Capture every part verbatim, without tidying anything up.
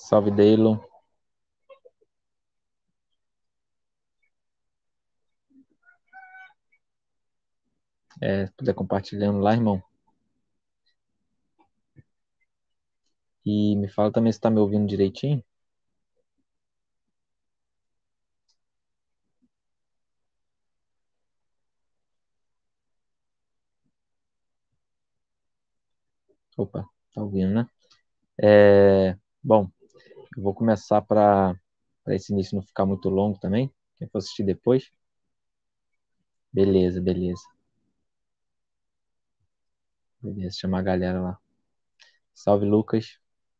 Salve, Deilon. É, se puder compartilhando lá, irmão. E me fala também se tá me ouvindo direitinho. Opa, tá ouvindo, né? É, bom, eu vou começar para esse início não ficar muito longo também. Quem for assistir depois. Beleza, beleza. Beleza, chamar a galera lá. Salve, Lucas.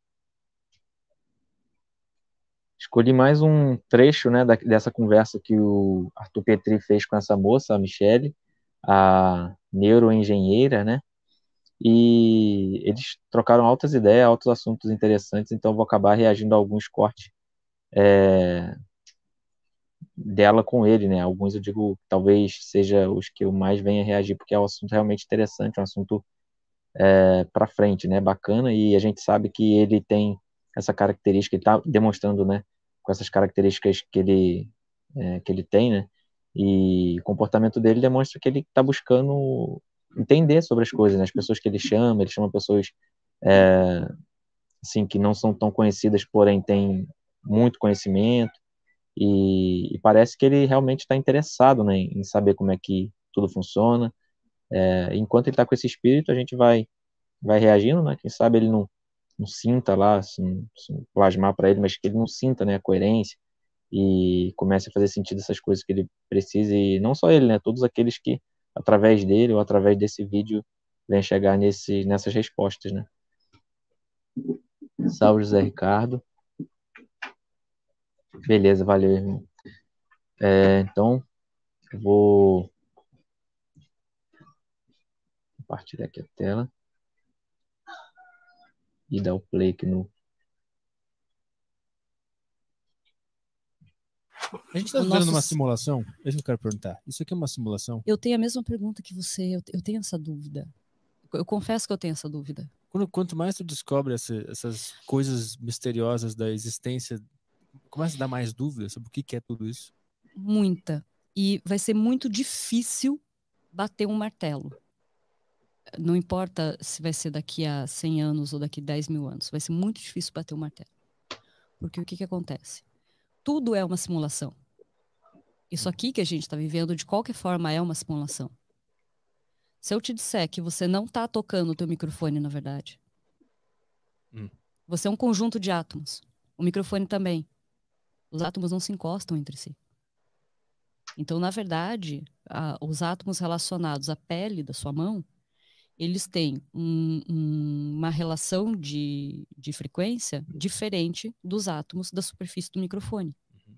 Escolhi mais um trecho, né, da- dessa conversa que o Arthur Petri fez com essa moça, a Michele, a neuroengenheira, né? E eles trocaram altas ideias, altos assuntos interessantes, então eu vou acabar reagindo a alguns cortes é, dela com ele, né? Alguns eu digo, talvez seja os que eu mais venha reagir, porque é um assunto realmente interessante, um assunto é, para frente, né? Bacana, e a gente sabe que ele tem essa característica, ele está demonstrando, né? Com essas características que ele, é, que ele tem, né? E o comportamento dele demonstra que ele está buscando entender sobre as coisas, né? As pessoas que ele chama, ele chama pessoas é, assim, que não são tão conhecidas, porém têm muito conhecimento, e, e parece que ele realmente está interessado, né, em saber como é que tudo funciona. É, enquanto ele está com esse espírito, a gente vai, vai reagindo, né? Quem sabe ele não, não sinta lá, assim, assim, plasmar para ele, mas que ele não sinta, né, a coerência e comece a fazer sentido essas coisas que ele precisa, e não só ele, né, todos aqueles que, através dele ou através desse vídeo, vêm chegar nesse, nessas respostas, né. Salve, José Ricardo. Beleza, valeu, irmão. É, então, eu vou compartilhar aqui a tela e dar o play aqui no... A gente está vivendo numa simulação? É isso que eu quero perguntar. Isso aqui é uma simulação? Eu tenho a mesma pergunta que você, eu, eu tenho essa dúvida. Eu confesso que eu tenho essa dúvida. Quando, quanto mais tu descobre essa, essas coisas misteriosas da existência, começa a dar mais dúvidas sobre o que, que é tudo isso? Muita. E vai ser muito difícil bater um martelo. Não importa se vai ser daqui a cem anos ou daqui a dez mil anos. Vai ser muito difícil bater um martelo. Porque o que, que acontece? Tudo é uma simulação. Isso aqui que a gente está vivendo, de qualquer forma, é uma simulação. Se eu te disser que você não está tocando o teu microfone, na verdade, hum. você é um conjunto de átomos. O microfone também. Os átomos não se encostam entre si. Então, na verdade, a, os átomos relacionados à pele da sua mão, eles têm um, um, uma relação de, de frequência diferente dos átomos da superfície do microfone.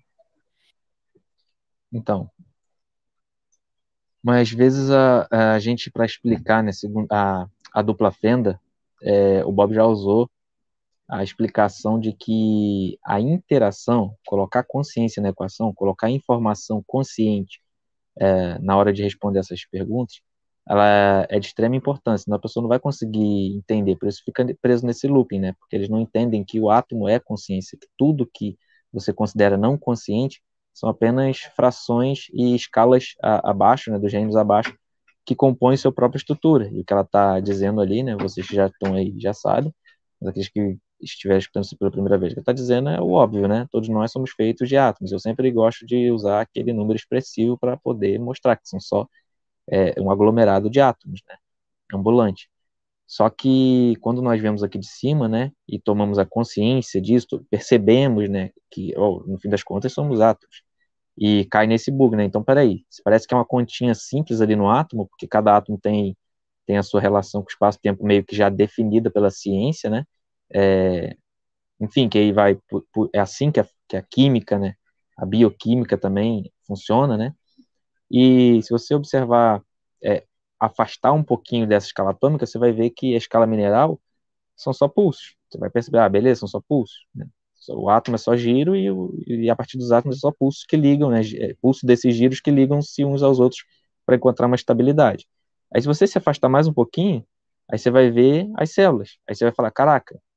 Então, mas às vezes a, a gente, para explicar, né, a, a dupla fenda, é, o Bob já usou a explicação de que a interação, colocar consciência na equação, colocar informação consciente é, na hora de responder essas perguntas, ela é de extrema importância, senão a pessoa não vai conseguir entender, por isso fica preso nesse looping, né? Porque eles não entendem que o átomo é consciência, que tudo que você considera não consciente são apenas frações e escalas a, abaixo, né, dos gêneros abaixo, que compõem sua própria estrutura. E o que ela está dizendo ali, né, vocês que já estão aí já sabem, mas aqueles que estiverem escutando isso pela primeira vez, o que está dizendo é o óbvio, né? Todos nós somos feitos de átomos. Eu sempre gosto de usar aquele número expressivo para poder mostrar que são só é, um aglomerado de átomos, né? Ambulante. Só que quando nós vemos aqui de cima, né, e tomamos a consciência disso, percebemos, né, que oh, no fim das contas somos átomos. E cai nesse bug, né? Então, peraí, parece que é uma continha simples ali no átomo, porque cada átomo tem, tem a sua relação com o espaço-tempo meio que já definida pela ciência, né? É, enfim, que aí vai, é assim que a, que a química, né, a bioquímica também funciona, né? E se você observar, é, afastar um pouquinho dessa escala atômica, você vai ver que a escala mineral são só pulsos. Você vai perceber, ah, beleza, são só pulsos, né? O átomo é só giro e, o, e a partir dos átomos é só pulsos que ligam, né? Pulsos desses giros que ligam-se uns aos outros para encontrar uma estabilidade. Aí se você se afastar mais um pouquinho, aí você vai ver as células. Aí você vai falar, caraca,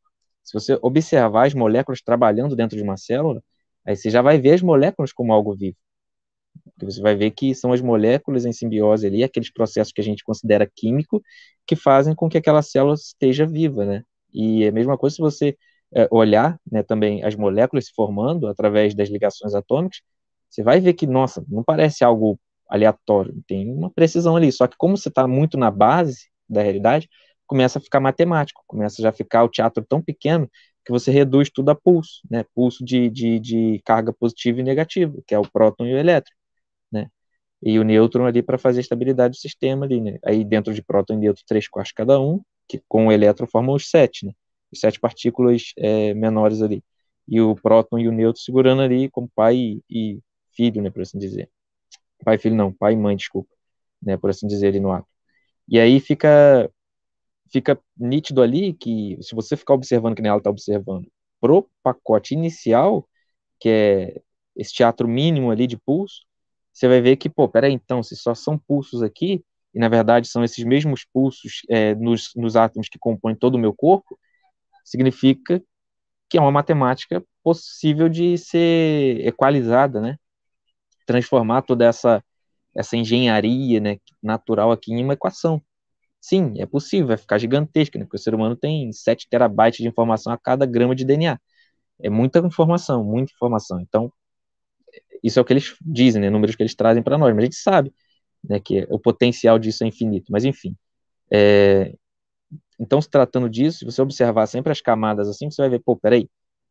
Se você observar as moléculas trabalhando dentro de uma célula, aí você já vai ver as moléculas como algo vivo. Porque você vai ver que são as moléculas em simbiose ali, aqueles processos que a gente considera químico, que fazem com que aquela célula esteja viva, né? E é a mesma coisa se você é, olhar, né, também as moléculas se formando através das ligações atômicas, você vai ver que, nossa, não parece algo aleatório, tem uma precisão ali, só que como você está muito na base da realidade, começa a ficar matemático, começa já a ficar o teatro tão pequeno que você reduz tudo a pulso, né? Pulso de, de, de carga positiva e negativa, que é o próton e o elétron, né? E o nêutron ali para fazer a estabilidade do sistema ali, né? Aí dentro de próton e nêutron, três quartos cada um, que com o elétron formam os sete, né? Os sete partículas é, menores ali. E o próton e o nêutron segurando ali como pai e, e filho, né, por assim dizer. Pai e filho não, pai e mãe, desculpa, né, por assim dizer ali no átomo. E aí fica fica nítido ali que, se você ficar observando que nem ela está observando, pro pacote inicial, que é esse teatro mínimo ali de pulso, você vai ver que, pô, peraí, então, se só são pulsos aqui, e na verdade são esses mesmos pulsos é, nos, nos átomos que compõem todo o meu corpo, significa que é uma matemática possível de ser equalizada, né? Transformar toda essa, essa engenharia, né, natural aqui em uma equação. Sim, é possível, vai ficar gigantesca, né? Porque o ser humano tem sete terabytes de informação a cada grama de D N A. É muita informação, muita informação. Então, isso é o que eles dizem, né? Números que eles trazem para nós, mas a gente sabe, né, que o potencial disso é infinito. Mas, enfim. É... Então, se tratando disso, se você observar sempre as camadas assim, você vai ver, pô, peraí,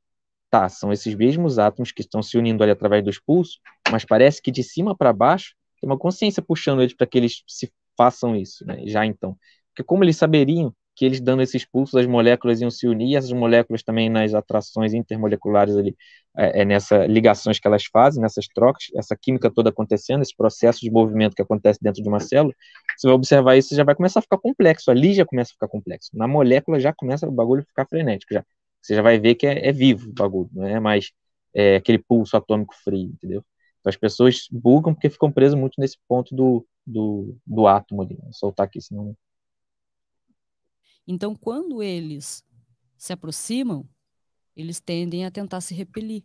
tá, são esses mesmos átomos que estão se unindo ali através dos pulsos, mas parece que de cima para baixo tem uma consciência puxando eles para que eles se façam isso, né? Já então. Porque como eles saberiam que eles dando esses pulsos, as moléculas iam se unir, e essas moléculas também nas atrações intermoleculares ali, é, é nessas ligações que elas fazem, nessas trocas, essa química toda acontecendo, esse processo de movimento que acontece dentro de uma célula, você vai observar isso, já vai começar a ficar complexo, ali já começa a ficar complexo, na molécula já começa o bagulho a ficar frenético, já. Você já vai ver que é, é vivo o bagulho, não é mais é, aquele pulso atômico frio, entendeu? Então as pessoas bugam porque ficam presas muito nesse ponto do, do, do átomo ali. Vou soltar aqui, senão... Então, quando eles se aproximam, eles tendem a tentar se repelir.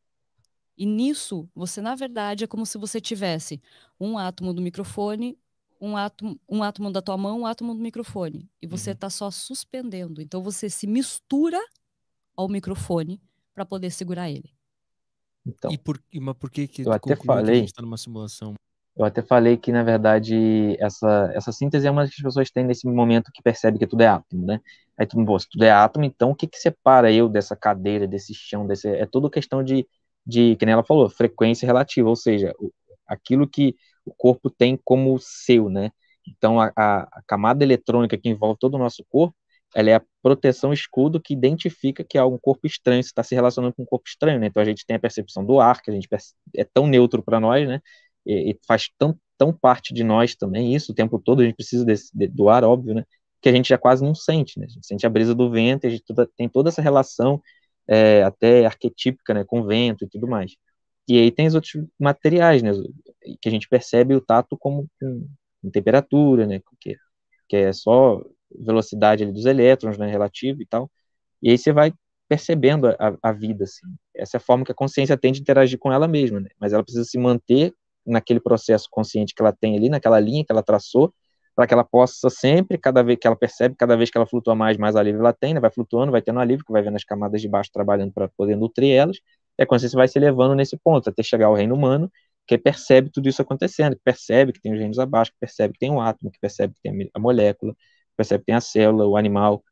E nisso, você, na verdade, é como se você tivesse um átomo do microfone, um átomo, um átomo da tua mão, um átomo do microfone. E você está uhum. só suspendendo. Então, você se mistura ao microfone para poder segurar ele. Então, e por, mas por que, que eu até falei, que a gente está numa simulação? Eu até falei que, na verdade, essa, essa síntese é uma que as pessoas têm nesse momento que percebe que tudo é átomo, né? Aí tu, pô, se tudo é átomo, então o que que separa eu dessa cadeira, desse chão, desse... É tudo questão de, de, que nem ela falou, frequência relativa, ou seja, o, aquilo que o corpo tem como seu, né? Então, a, a, a camada eletrônica que envolve todo o nosso corpo, ela é a proteção escudo que identifica que há um corpo estranho, está se relacionando com um corpo estranho, né? Então, a gente tem a percepção do ar, que a gente perce... é tão neutro para nós, né? E, e faz tão, tão parte de nós também, isso o tempo todo, a gente precisa desse, de, do ar, óbvio, né? Que a gente já quase não sente, né? A gente sente a brisa do vento, a gente toda, tem toda essa relação é, até arquetípica, né? Com o vento e tudo mais. E aí tem os outros materiais, né? Que a gente percebe o tato como com, com temperatura, né? Que, que é só velocidade ali dos elétrons, né? Relativo e tal. E aí você vai percebendo a, a vida, assim. Essa é a forma que a consciência tem de interagir com ela mesma, né? Mas ela precisa se manter naquele processo consciente que ela tem ali, naquela linha que ela traçou, para que ela possa sempre, cada vez que ela percebe, cada vez que ela flutua mais, mais alívio ela tem, né? Vai flutuando, vai tendo alívio, que vai vendo as camadas de baixo trabalhando para poder nutrir elas, e a consciência vai se elevando nesse ponto, até chegar ao reino humano, que percebe tudo isso acontecendo, que percebe que tem os reinos abaixo, que percebe que tem um átomo, que percebe que tem a molécula, que percebe que tem a célula, o animal,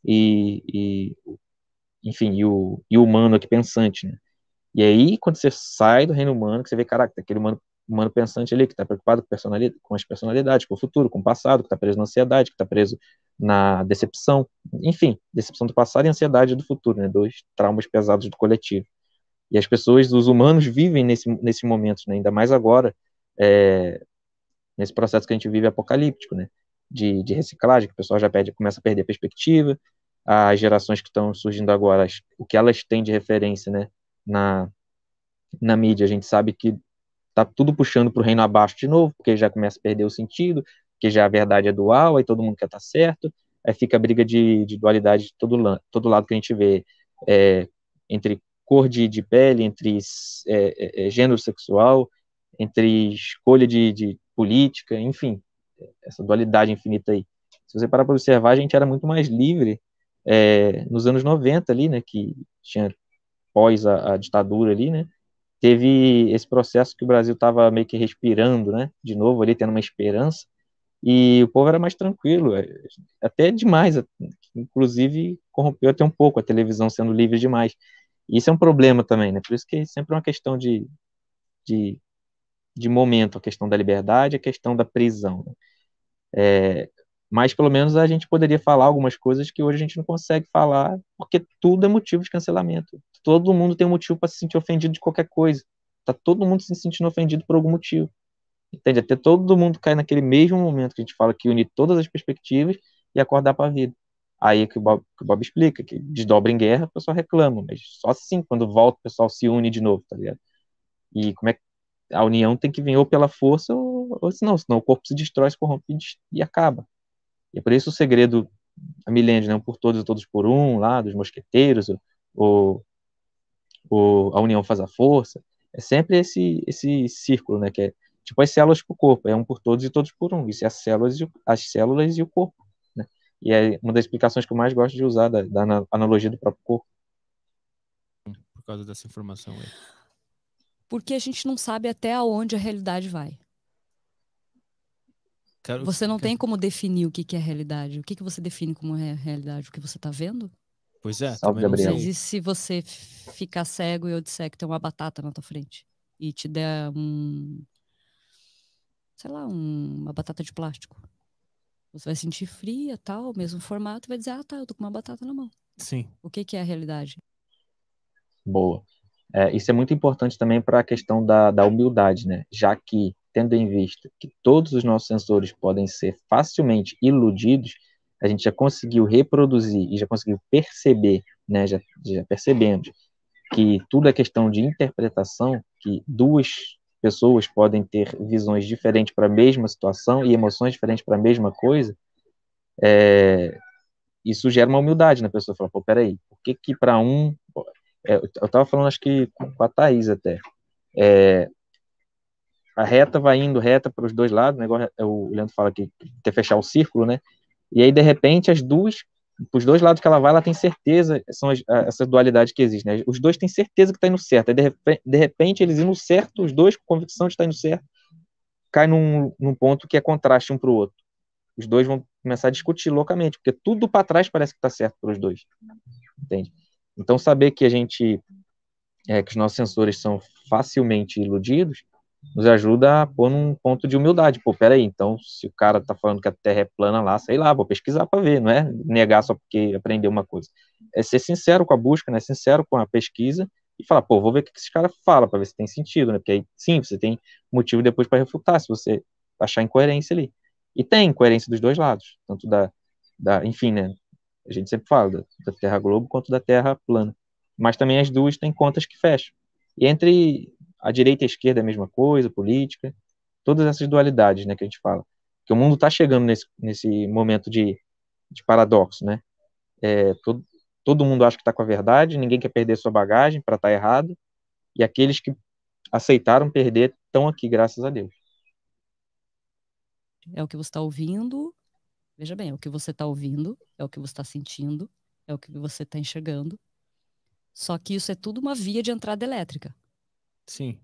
e, e enfim, e o, e o humano aqui pensante, né? E aí, quando você sai do reino humano, que você vê, caraca, aquele humano humano pensante ali, que está preocupado com, personalidade, com as personalidades, com o futuro, com o passado, que está preso na ansiedade, que está preso na decepção, enfim, decepção do passado e ansiedade do futuro, né, dois traumas pesados do coletivo. E as pessoas, os humanos vivem nesse, nesse momento, né, ainda mais agora, é, nesse processo que a gente vive apocalíptico, né, de, de reciclagem, que o pessoal já perde, começa a perder a perspectiva, as gerações que estão surgindo agora, as, o que elas têm de referência, né, na, na mídia, a gente sabe que tá tudo puxando para o reino abaixo de novo, porque já começa a perder o sentido, porque já a verdade é dual, aí todo mundo quer estar certo, aí fica a briga de, de dualidade de todo, todo lado que a gente vê. é, entre cor de, de pele, entre é, é, gênero sexual, entre escolha de, de política, enfim, essa dualidade infinita aí. Se você parar para observar, a gente era muito mais livre é, nos anos noventa ali, né, que tinha pós a, a ditadura ali, né, teve esse processo que o Brasil estava meio que respirando, né, de novo ali, tendo uma esperança, e o povo era mais tranquilo, é, até demais, inclusive corrompeu até um pouco a televisão sendo livre demais. E isso é um problema também, né, por isso que sempre é uma questão de, de, de momento, a questão da liberdade, a questão da prisão, né? É, mas pelo menos a gente poderia falar algumas coisas que hoje a gente não consegue falar, porque tudo é motivo de cancelamento. Todo mundo tem um motivo para se sentir ofendido de qualquer coisa. Tá todo mundo se sentindo ofendido por algum motivo. Entende? Até todo mundo cai naquele mesmo momento que a gente fala que une todas as perspectivas e acordar para a vida. Aí é que o, Bob, que o Bob explica, que desdobra em guerra, o pessoal reclama, mas só assim, quando volta, o pessoal se une de novo, tá ligado? E como é que a união tem que vir ou pela força ou, ou senão, senão o corpo se destrói, se corrompe e, e acaba. E é por isso o segredo, a milênios, né, um por todos e todos por um, lá, dos mosqueteiros, o, o, a união faz a força, é sempre esse, esse círculo, né, que é tipo as células para o corpo, é um por todos e todos por um, isso é as células e o, as células e o corpo, né, e é uma das explicações que eu mais gosto de usar da, da analogia do próprio corpo. Por causa dessa informação aí. Porque a gente não sabe até aonde a realidade vai. Quero, Você não quero... tem como definir o que, que é realidade. O que, que você define como é realidade? O que você está vendo? Pois é, Salve, também não Gabriel. Mas sei. e se você ficar cego e eu disser que tem uma batata na tua frente? E te der um... sei lá, um, uma batata de plástico? Você vai sentir fria, tal, mesmo formato, e vai dizer, ah, tá, eu tô com uma batata na mão. Sim. O que, que é a realidade? Boa. É, isso é muito importante também para a questão da, da humildade, né? Já que, tendo em vista que todos os nossos sensores podem ser facilmente iludidos, a gente já conseguiu reproduzir e já conseguiu perceber, né? Já, já percebemos que tudo é questão de interpretação, que duas pessoas podem ter visões diferentes para a mesma situação e emoções diferentes para a mesma coisa. É, isso gera uma humildade na pessoa. Fala, pô, peraí, por que que para um... É, eu estava falando, acho que com a Thaís até, é, a reta vai indo reta para os dois lados, né? Igual o Leandro fala que quer fechar o círculo, né? E aí, de repente, as duas, os dois lados que ela vai, ela tem certeza, são as, essa dualidade que existe, né? Os dois têm certeza que está indo certo. Aí, de repente, de repente, eles indo certo, os dois com convicção de estar indo certo, cai num, num ponto que é contraste um para o outro. Os dois vão começar a discutir loucamente, porque tudo para trás parece que está certo para os dois, entende? Então, saber que a gente, é, que os nossos sensores são facilmente iludidos, nos ajuda a pôr num ponto de humildade. Pô, peraí, então, se o cara tá falando que a Terra é plana lá, sei lá, vou pesquisar para ver, não é negar só porque aprendeu uma coisa. É ser sincero com a busca, né? Sincero com a pesquisa e falar, pô, vou ver o que esse cara fala para ver se tem sentido, né? Porque aí, sim, você tem motivo depois para refutar, se você achar incoerência ali. E tem incoerência dos dois lados, tanto da, da enfim, né? A gente sempre fala da, da Terra globo quanto da Terra plana. Mas também as duas têm contas que fecham. E entre a direita e a esquerda é a mesma coisa, política, todas essas dualidades, né, que a gente fala. Que o mundo está chegando nesse, nesse momento de, de paradoxo, né? É, todo, todo mundo acha que está com a verdade, ninguém quer perder sua bagagem para estar tá errado, e aqueles que aceitaram perder estão aqui, graças a Deus. É o que você está ouvindo, veja bem, é o que você está ouvindo, é o que você está sentindo, é o que você está enxergando. Só que isso é tudo uma via de entrada elétrica. Sim.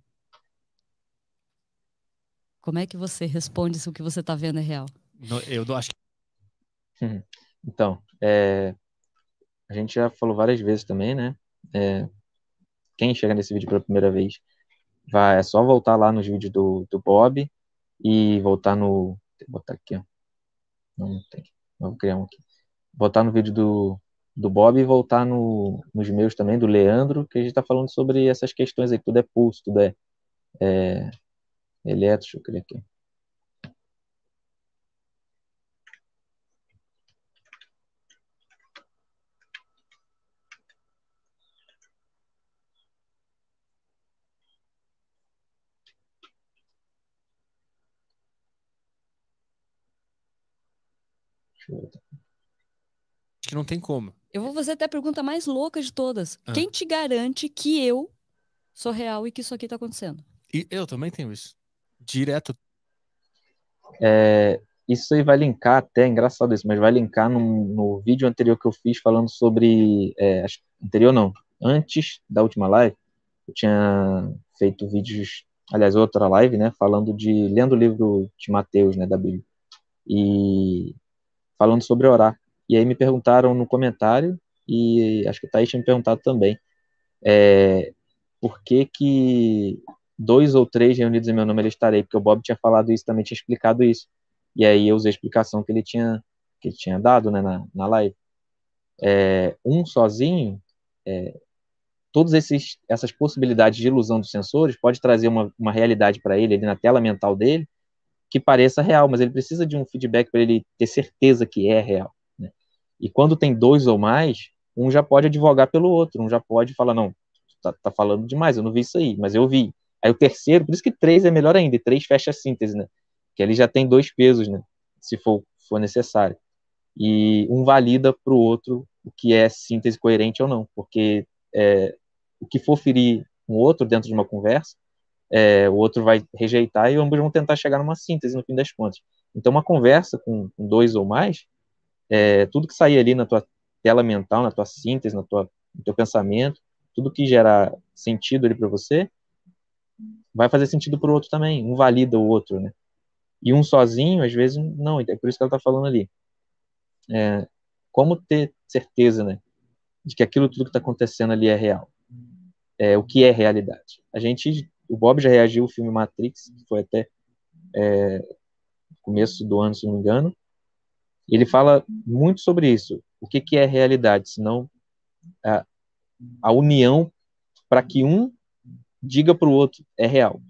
Como é que você responde se o que você está vendo é real? No, eu não acho que... Hum. Então, é, a gente já falou várias vezes também, né? É, quem chega nesse vídeo pela primeira vez, vai, é só voltar lá nos vídeos do, do Bob e voltar no... Vou botar aqui, ó. Não, não tem. Vou criar um aqui. Voltar no vídeo do, do Bob e voltar no, nos meus também, do Leandro, que a gente está falando sobre essas questões aí, tudo é pulso, tudo é, é eletro, deixa eu criar aqui. Deixa eu ver. que não tem como. Eu vou fazer até a pergunta mais louca de todas. Ah. Quem te garante que eu sou real e que isso aqui tá acontecendo? E eu também tenho isso. Direto. É, isso aí vai linkar até, é engraçado isso, mas vai linkar no, no vídeo anterior que eu fiz falando sobre, é, acho- anterior não, antes da última live, eu tinha feito vídeos, aliás, outra live, né, falando de, lendo o livro de Mateus, né, da Bíblia, e falando sobre orar. E aí me perguntaram no comentário, e acho que o Thaís tinha me perguntado também, é, por que que dois ou três reunidos em meu nome ele estarei, porque o Bob tinha falado isso, também tinha explicado isso. E aí eu usei a explicação que ele tinha, que ele tinha dado, né, na, na live. É, um sozinho, é, todas esses, essas possibilidades de ilusão dos sensores pode trazer uma, uma realidade para ele, ali na tela mental dele, que pareça real, mas ele precisa de um feedback para ele ter certeza que é real, né? E quando tem dois ou mais, um já pode advogar pelo outro, um já pode falar, não, tá, tá falando demais, eu não vi isso aí, mas eu vi. Aí o terceiro, por isso que três é melhor ainda, e três fecha a síntese, né? Que ele já tem dois pesos, né? Se for, for necessário. E um valida para o outro o que é síntese coerente ou não, porque é, o que for ferir um outro dentro de uma conversa, é, o outro vai rejeitar e ambos vão tentar chegar numa síntese no fim das contas. Então, uma conversa com, com dois ou mais, é, tudo que sair ali na tua tela mental, na tua síntese, na tua, no teu pensamento, tudo que gerar sentido ali para você, vai fazer sentido para o outro também. Um valida o outro, né? E um sozinho, às vezes, não. É por isso que ela está falando ali. É, como ter certeza, né, de que aquilo tudo que está acontecendo ali é real? É, o que é realidade? A gente, o Bob já reagiu ao filme Matrix, que foi até é, começo do ano, se não me engano. E ele fala muito sobre isso. O que, que é realidade? Senão a, a união para que um diga para o outro é real.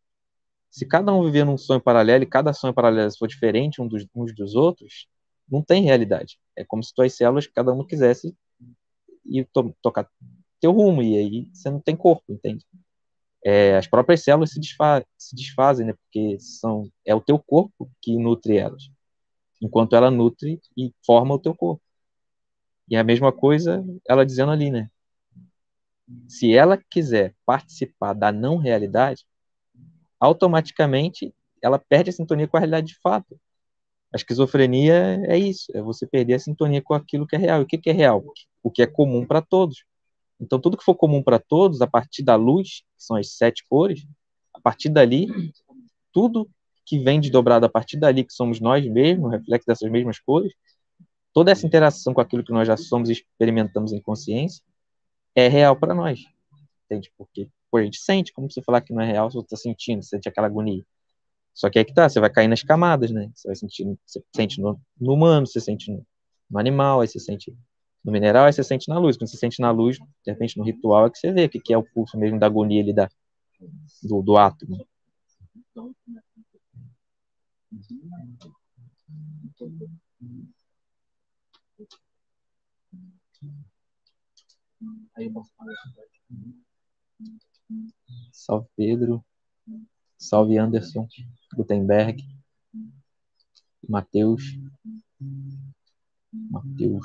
Se cada um viver num sonho paralelo e cada sonho paralelo for diferente um dos, uns dos outros, não tem realidade. É como se tuas células, cada uma quisesse ir to tocar teu rumo, e aí você não tem corpo, entende? É, as próprias células se, desfa se desfazem, né? Porque são, é o teu corpo que nutre elas, enquanto ela nutre e forma o teu corpo. E a mesma coisa ela dizendo ali, né? Se ela quiser participar da não realidade, automaticamente ela perde a sintonia com a realidade de fato. A esquizofrenia é isso, é você perder a sintonia com aquilo que é real. E o que, que é real? O que é comum para todos. Então, tudo que for comum para todos, a partir da luz, que são as sete cores, a partir dali, tudo que vem desdobrado a partir dali, que somos nós mesmos, reflexo dessas mesmas cores, toda essa interação com aquilo que nós já somos e experimentamos em consciência, é real para nós. Entende? Porque pô, a gente sente, como você falar que não é real, você está sentindo, você sente aquela agonia. Só que aí que tá, você vai cair nas camadas, né? Você vai sentir, você sente no, no humano, você sente no, no animal, aí você sente no mineral, aí você sente na luz. Quando você sente na luz, de repente no ritual é que você vê o que, que é o pulso mesmo da agonia ali da, do, do ato. Né? Salve Pedro, salve Anderson, Gutenberg, Mateus, Mateus.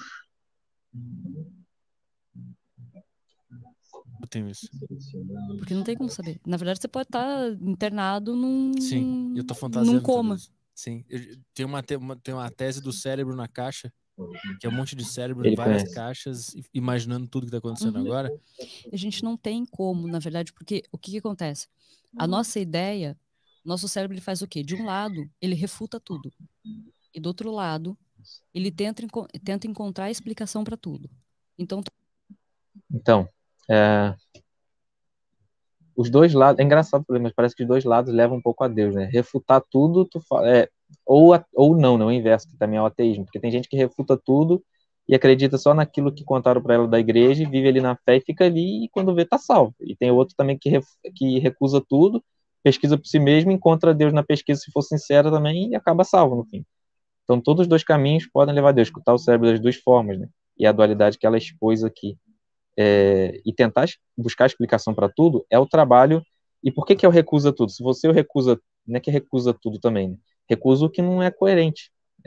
Eu tenho isso. Porque não tem como saber. Na verdade, você pode estar internado num, Sim, eu tô num fantasiando. coma. tudo isso. Sim, eu, tem, uma, tem, uma, tem uma tese do cérebro na caixa, que é um monte de cérebro em Ele várias conhece. caixas, imaginando tudo que tá acontecendo Uhum. agora. A gente não tem como, na verdade, porque o que, que acontece? A nossa ideia, nosso cérebro ele faz o quê? De um lado, ele refuta tudo. E do outro lado, ele tenta, enco- tenta encontrar a explicação para tudo. Então, Então, é, os dois lados, é engraçado, mas parece que os dois lados levam um pouco a Deus, né? Refutar tudo, tu fala, é, ou, a, ou não, não, o inverso, que também é o ateísmo, porque tem gente que refuta tudo e acredita só naquilo que contaram para ela da igreja e vive ali na fé e fica ali e quando vê tá salvo. E tem outro também que, ref, que recusa tudo, pesquisa por si mesmo, encontra Deus na pesquisa se for sincera também e acaba salvo no fim. Então todos os dois caminhos podem levar a Deus, escutar o cérebro das duas formas, né? E a dualidade que ela expôs aqui. É, e tentar buscar explicação para tudo é o trabalho. E por que que eu recusa tudo? Se você recusa, não é que recusa tudo também, né? Recusa o que não é coerente. É,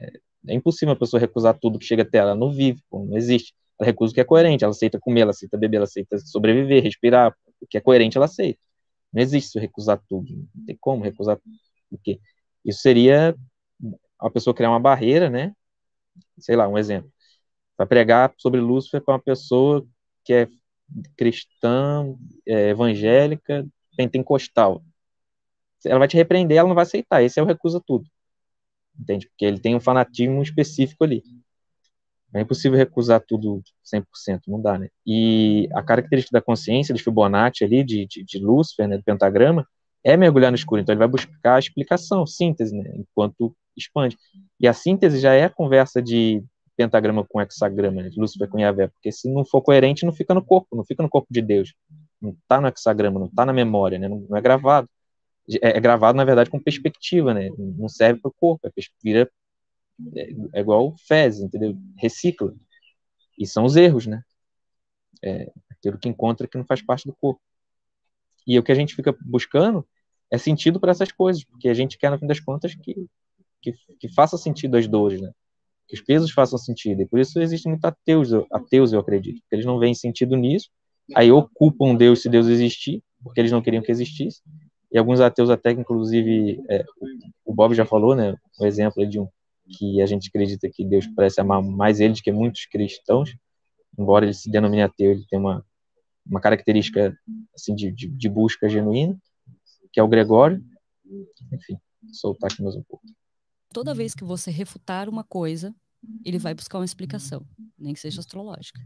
É impossível uma pessoa recusar tudo que chega até ela, não vive, pô, não existe. Ela recusa o que é coerente, ela aceita comer, ela aceita beber, ela aceita sobreviver, respirar, o que é coerente ela aceita. Não existe se recusar tudo, não tem como recusar o quê? Isso seria a pessoa criar uma barreira, né? Sei lá, um exemplo. Para pregar sobre Lúcifer para uma pessoa que é cristã, é, evangélica, pentecostal. Ela vai te repreender, ela não vai aceitar. Esse é o recusa tudo. Entende? Porque ele tem um fanatismo específico ali. É impossível recusar tudo cem por cento, não dá, né? E a característica da consciência de Fibonacci ali, de, de, de Lúcifer, né, do pentagrama, é mergulhar no escuro. Então ele vai buscar a explicação, síntese, né, enquanto expande. E a síntese já é a conversa de pentagrama com hexagrama, né, de Lúcifer com Yahvé, porque se não for coerente, não fica no corpo, não fica no corpo de Deus. Não está no hexagrama, não está na memória, né, não, não é gravado. É, é gravado, na verdade, com perspectiva, né, não serve para o corpo, é, vira É, é igual fezes, entendeu? Recicla. E são os erros, né? É aquilo que encontra que não faz parte do corpo. E o que a gente fica buscando é sentido para essas coisas, porque a gente quer, no fim das contas, que, que, que faça sentido as dores, né? Que os pesos façam sentido. E por isso existem muitos ateus, ateus, eu acredito, porque eles não veem sentido nisso, aí ocupam Deus se Deus existir, porque eles não queriam que existisse. E alguns ateus até, inclusive, é, o Bob já falou, né? Um exemplo de um que a gente acredita que Deus parece amar mais eles que muitos cristãos, embora ele se denomine ateu, ele tem uma, uma característica assim, de, de, de busca genuína, que é o Gregório. Enfim, vou soltar aqui mais um pouco. Toda vez que você refutar uma coisa, ele vai buscar uma explicação, nem que seja astrológica,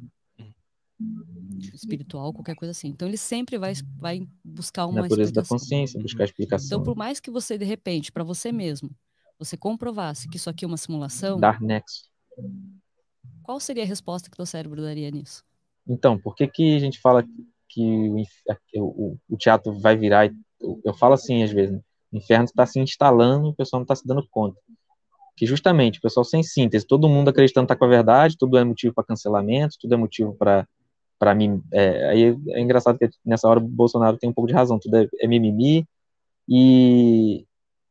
espiritual, qualquer coisa assim. Então ele sempre vai, vai buscar uma Natureza explicação. da consciência, buscar explicação. Então, por mais que você, de repente, para você mesmo, você comprovasse que isso aqui é uma simulação, Dar nexo. qual seria a resposta que o teu cérebro daria nisso? Então, por que que a gente fala que o, o, o teatro vai virar? Eu falo assim, às vezes, né? O inferno está se instalando, o pessoal não está se dando conta. Que justamente, o pessoal sem síntese, todo mundo acreditando que está com a verdade, tudo é motivo para cancelamento, tudo é motivo para para mim. É, aí é engraçado que nessa hora o Bolsonaro tem um pouco de razão, tudo é, é mimimi, e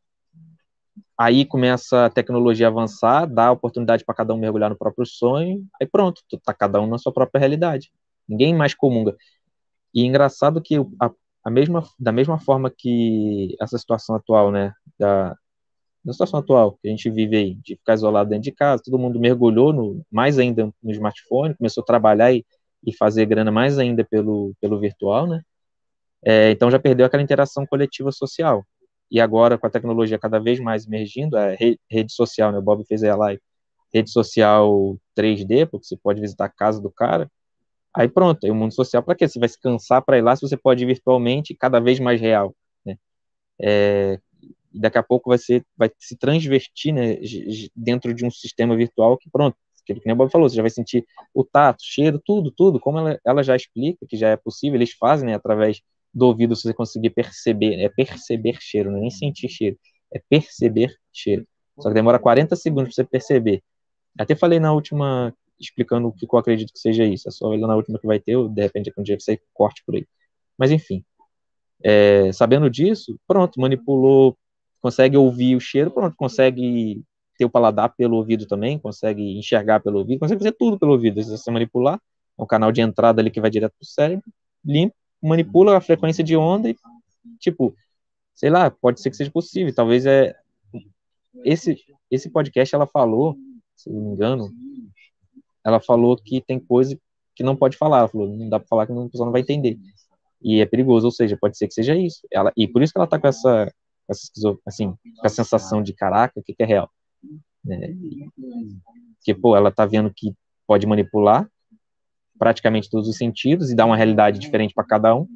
aí começa a tecnologia a avançar, dá a oportunidade para cada um mergulhar no próprio sonho, aí pronto, tá cada um na sua própria realidade. Ninguém mais comunga. E é engraçado que a, a mesma, da mesma forma que essa situação atual, né, da, da situação atual que a gente vive aí, de ficar isolado dentro de casa, todo mundo mergulhou no, mais ainda no smartphone, começou a trabalhar e, e fazer grana mais ainda pelo, pelo virtual, né? É, então já perdeu aquela interação coletiva social. E agora, com a tecnologia cada vez mais emergindo, a rede, rede social, né? O Bob fez aí a live, rede social três D, porque você pode visitar a casa do cara. Aí pronto, aí o mundo social, para quê? Você vai se cansar para ir lá se você pode ir virtualmente, cada vez mais real, né? É, e daqui a pouco vai, ser, vai se transvestir, né, dentro de um sistema virtual que, pronto, aquilo que nem o Bob falou, você já vai sentir o tato, cheiro, tudo, tudo, como ela, ela já explica, que já é possível, eles fazem, né, através do ouvido, se você conseguir perceber, é perceber cheiro, não é nem sentir cheiro, é perceber cheiro. Só que demora quarenta segundos para você perceber. Até falei na última, explicando o que eu acredito que seja isso, é só olhar na última que vai ter, ou de repente é um dia que você corte por aí. Mas enfim, é, sabendo disso, pronto, manipulou, consegue ouvir o cheiro, pronto, consegue ter o paladar pelo ouvido também, consegue enxergar pelo ouvido, consegue fazer tudo pelo ouvido. Se você manipular, é um canal de entrada ali que vai direto pro cérebro, limpa, manipula a frequência de onda e, tipo, sei lá, pode ser que seja possível. Talvez é esse esse podcast ela falou, se não me engano, ela falou que tem coisa que não pode falar. Ela falou, não dá para falar que a pessoa não vai entender. E é perigoso, ou seja, pode ser que seja isso. Ela, e por isso que ela tá com essa, essa assim, com a sensação de caraca, o que, que é real? Né? Porque, pô, ela tá vendo que pode manipular praticamente todos os sentidos e dar uma realidade diferente para cada um.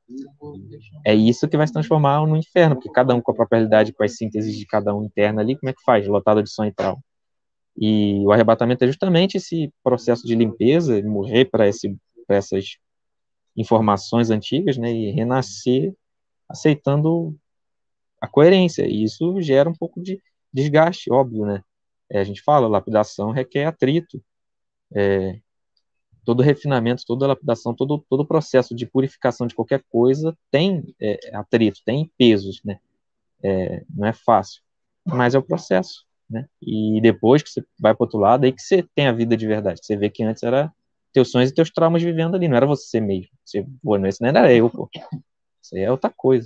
É isso que vai se transformar no inferno, porque cada um com a própria realidade, com as sínteses de cada um interna ali, como é que faz? Lotada de som e tal. E o arrebatamento é justamente esse processo de limpeza, de morrer para esse, para essas informações antigas, né, e renascer aceitando a coerência. E isso gera um pouco de desgaste, óbvio, né? É, a gente fala, lapidação requer atrito. É, todo refinamento, toda lapidação, todo todo processo de purificação de qualquer coisa tem é, atrito, tem pesos, né? É, não é fácil, mas é o processo. né? E depois que você vai para outro lado, aí que você tem a vida de verdade. Você vê que antes era teus sonhos e teus traumas vivendo ali, não era você mesmo. Você, pô, não, esse não era eu, pô. Isso aí é outra coisa.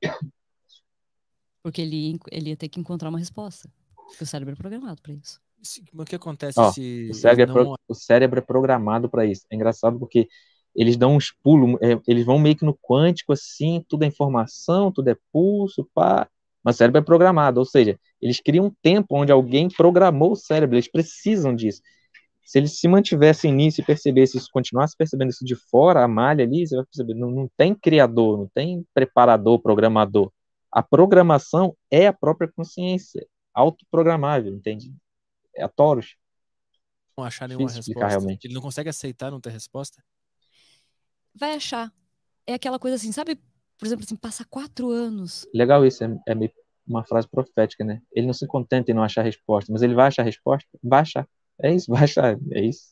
Porque ele, ia- ele ia ter que encontrar uma resposta. Porque o cérebro é programado para isso. Se- Mas o que acontece Ó, se o ele cérebro é, pro- não. o cérebro é programado para isso. É engraçado porque eles dão uns pulos, é, eles vão meio que no quântico assim, tudo é informação, tudo é pulso, pá. Mas o cérebro é programado, ou seja, eles criam um tempo onde alguém programou o cérebro, eles precisam disso. Se eles se mantivessem nisso e percebessem isso, continuassem percebendo isso de fora, a malha ali, você vai perceber, não, não tem criador, não tem preparador, programador. A programação é a própria consciência, autoprogramável, entende? É a Torus. não achar nenhuma Difícil explicar resposta, realmente. ele não consegue aceitar não ter resposta? Vai achar. É aquela coisa assim, sabe? Por exemplo, assim, passa quatro anos. Legal isso, é, é meio uma frase profética, né? Ele não se contenta em não achar resposta, mas ele vai achar resposta? Vai achar. É isso, vai achar, é isso.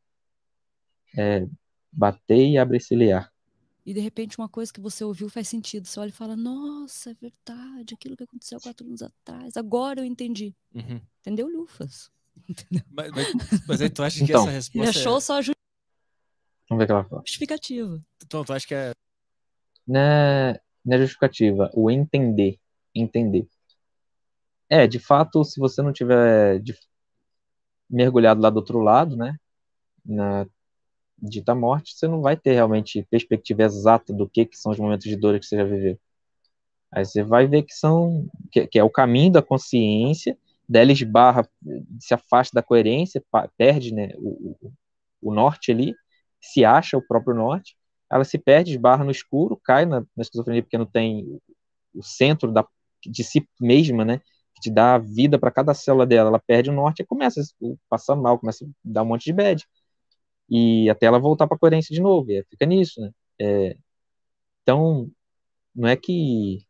É, bater e abre-se-lhe-ar. E de repente uma coisa que você ouviu faz sentido. Você olha e fala, nossa, é verdade, aquilo que aconteceu há quatro anos atrás. Agora eu entendi. Uhum. Entendeu, Lufas? Entendeu? Mas, mas, mas aí tu acha que Então. essa Ele resposta achou é. só a Vamos ver o que ela fala. justificativa. Então, tu acha que é. Não é, não é justificativa, o entender. Entender. É, de fato, se você não tiver de- mergulhado lá do outro lado, né, na dita morte, você não vai ter realmente perspectiva exata do que, que são os momentos de dor que você já viveu. Aí você vai ver que são, que, que é o caminho da consciência, dela esbarra, se afasta da coerência, pa- perde, né, o, o, o norte ali, se acha o próprio norte, ela se perde, esbarra no escuro, cai na, na esquizofrenia porque não tem o centro da, de si mesma, né, que te dá a vida para cada célula dela, ela perde o norte e começa a passar mal, começa a dar um monte de bad. E até ela voltar para a coerência de novo, e fica nisso, né? É, então, não é que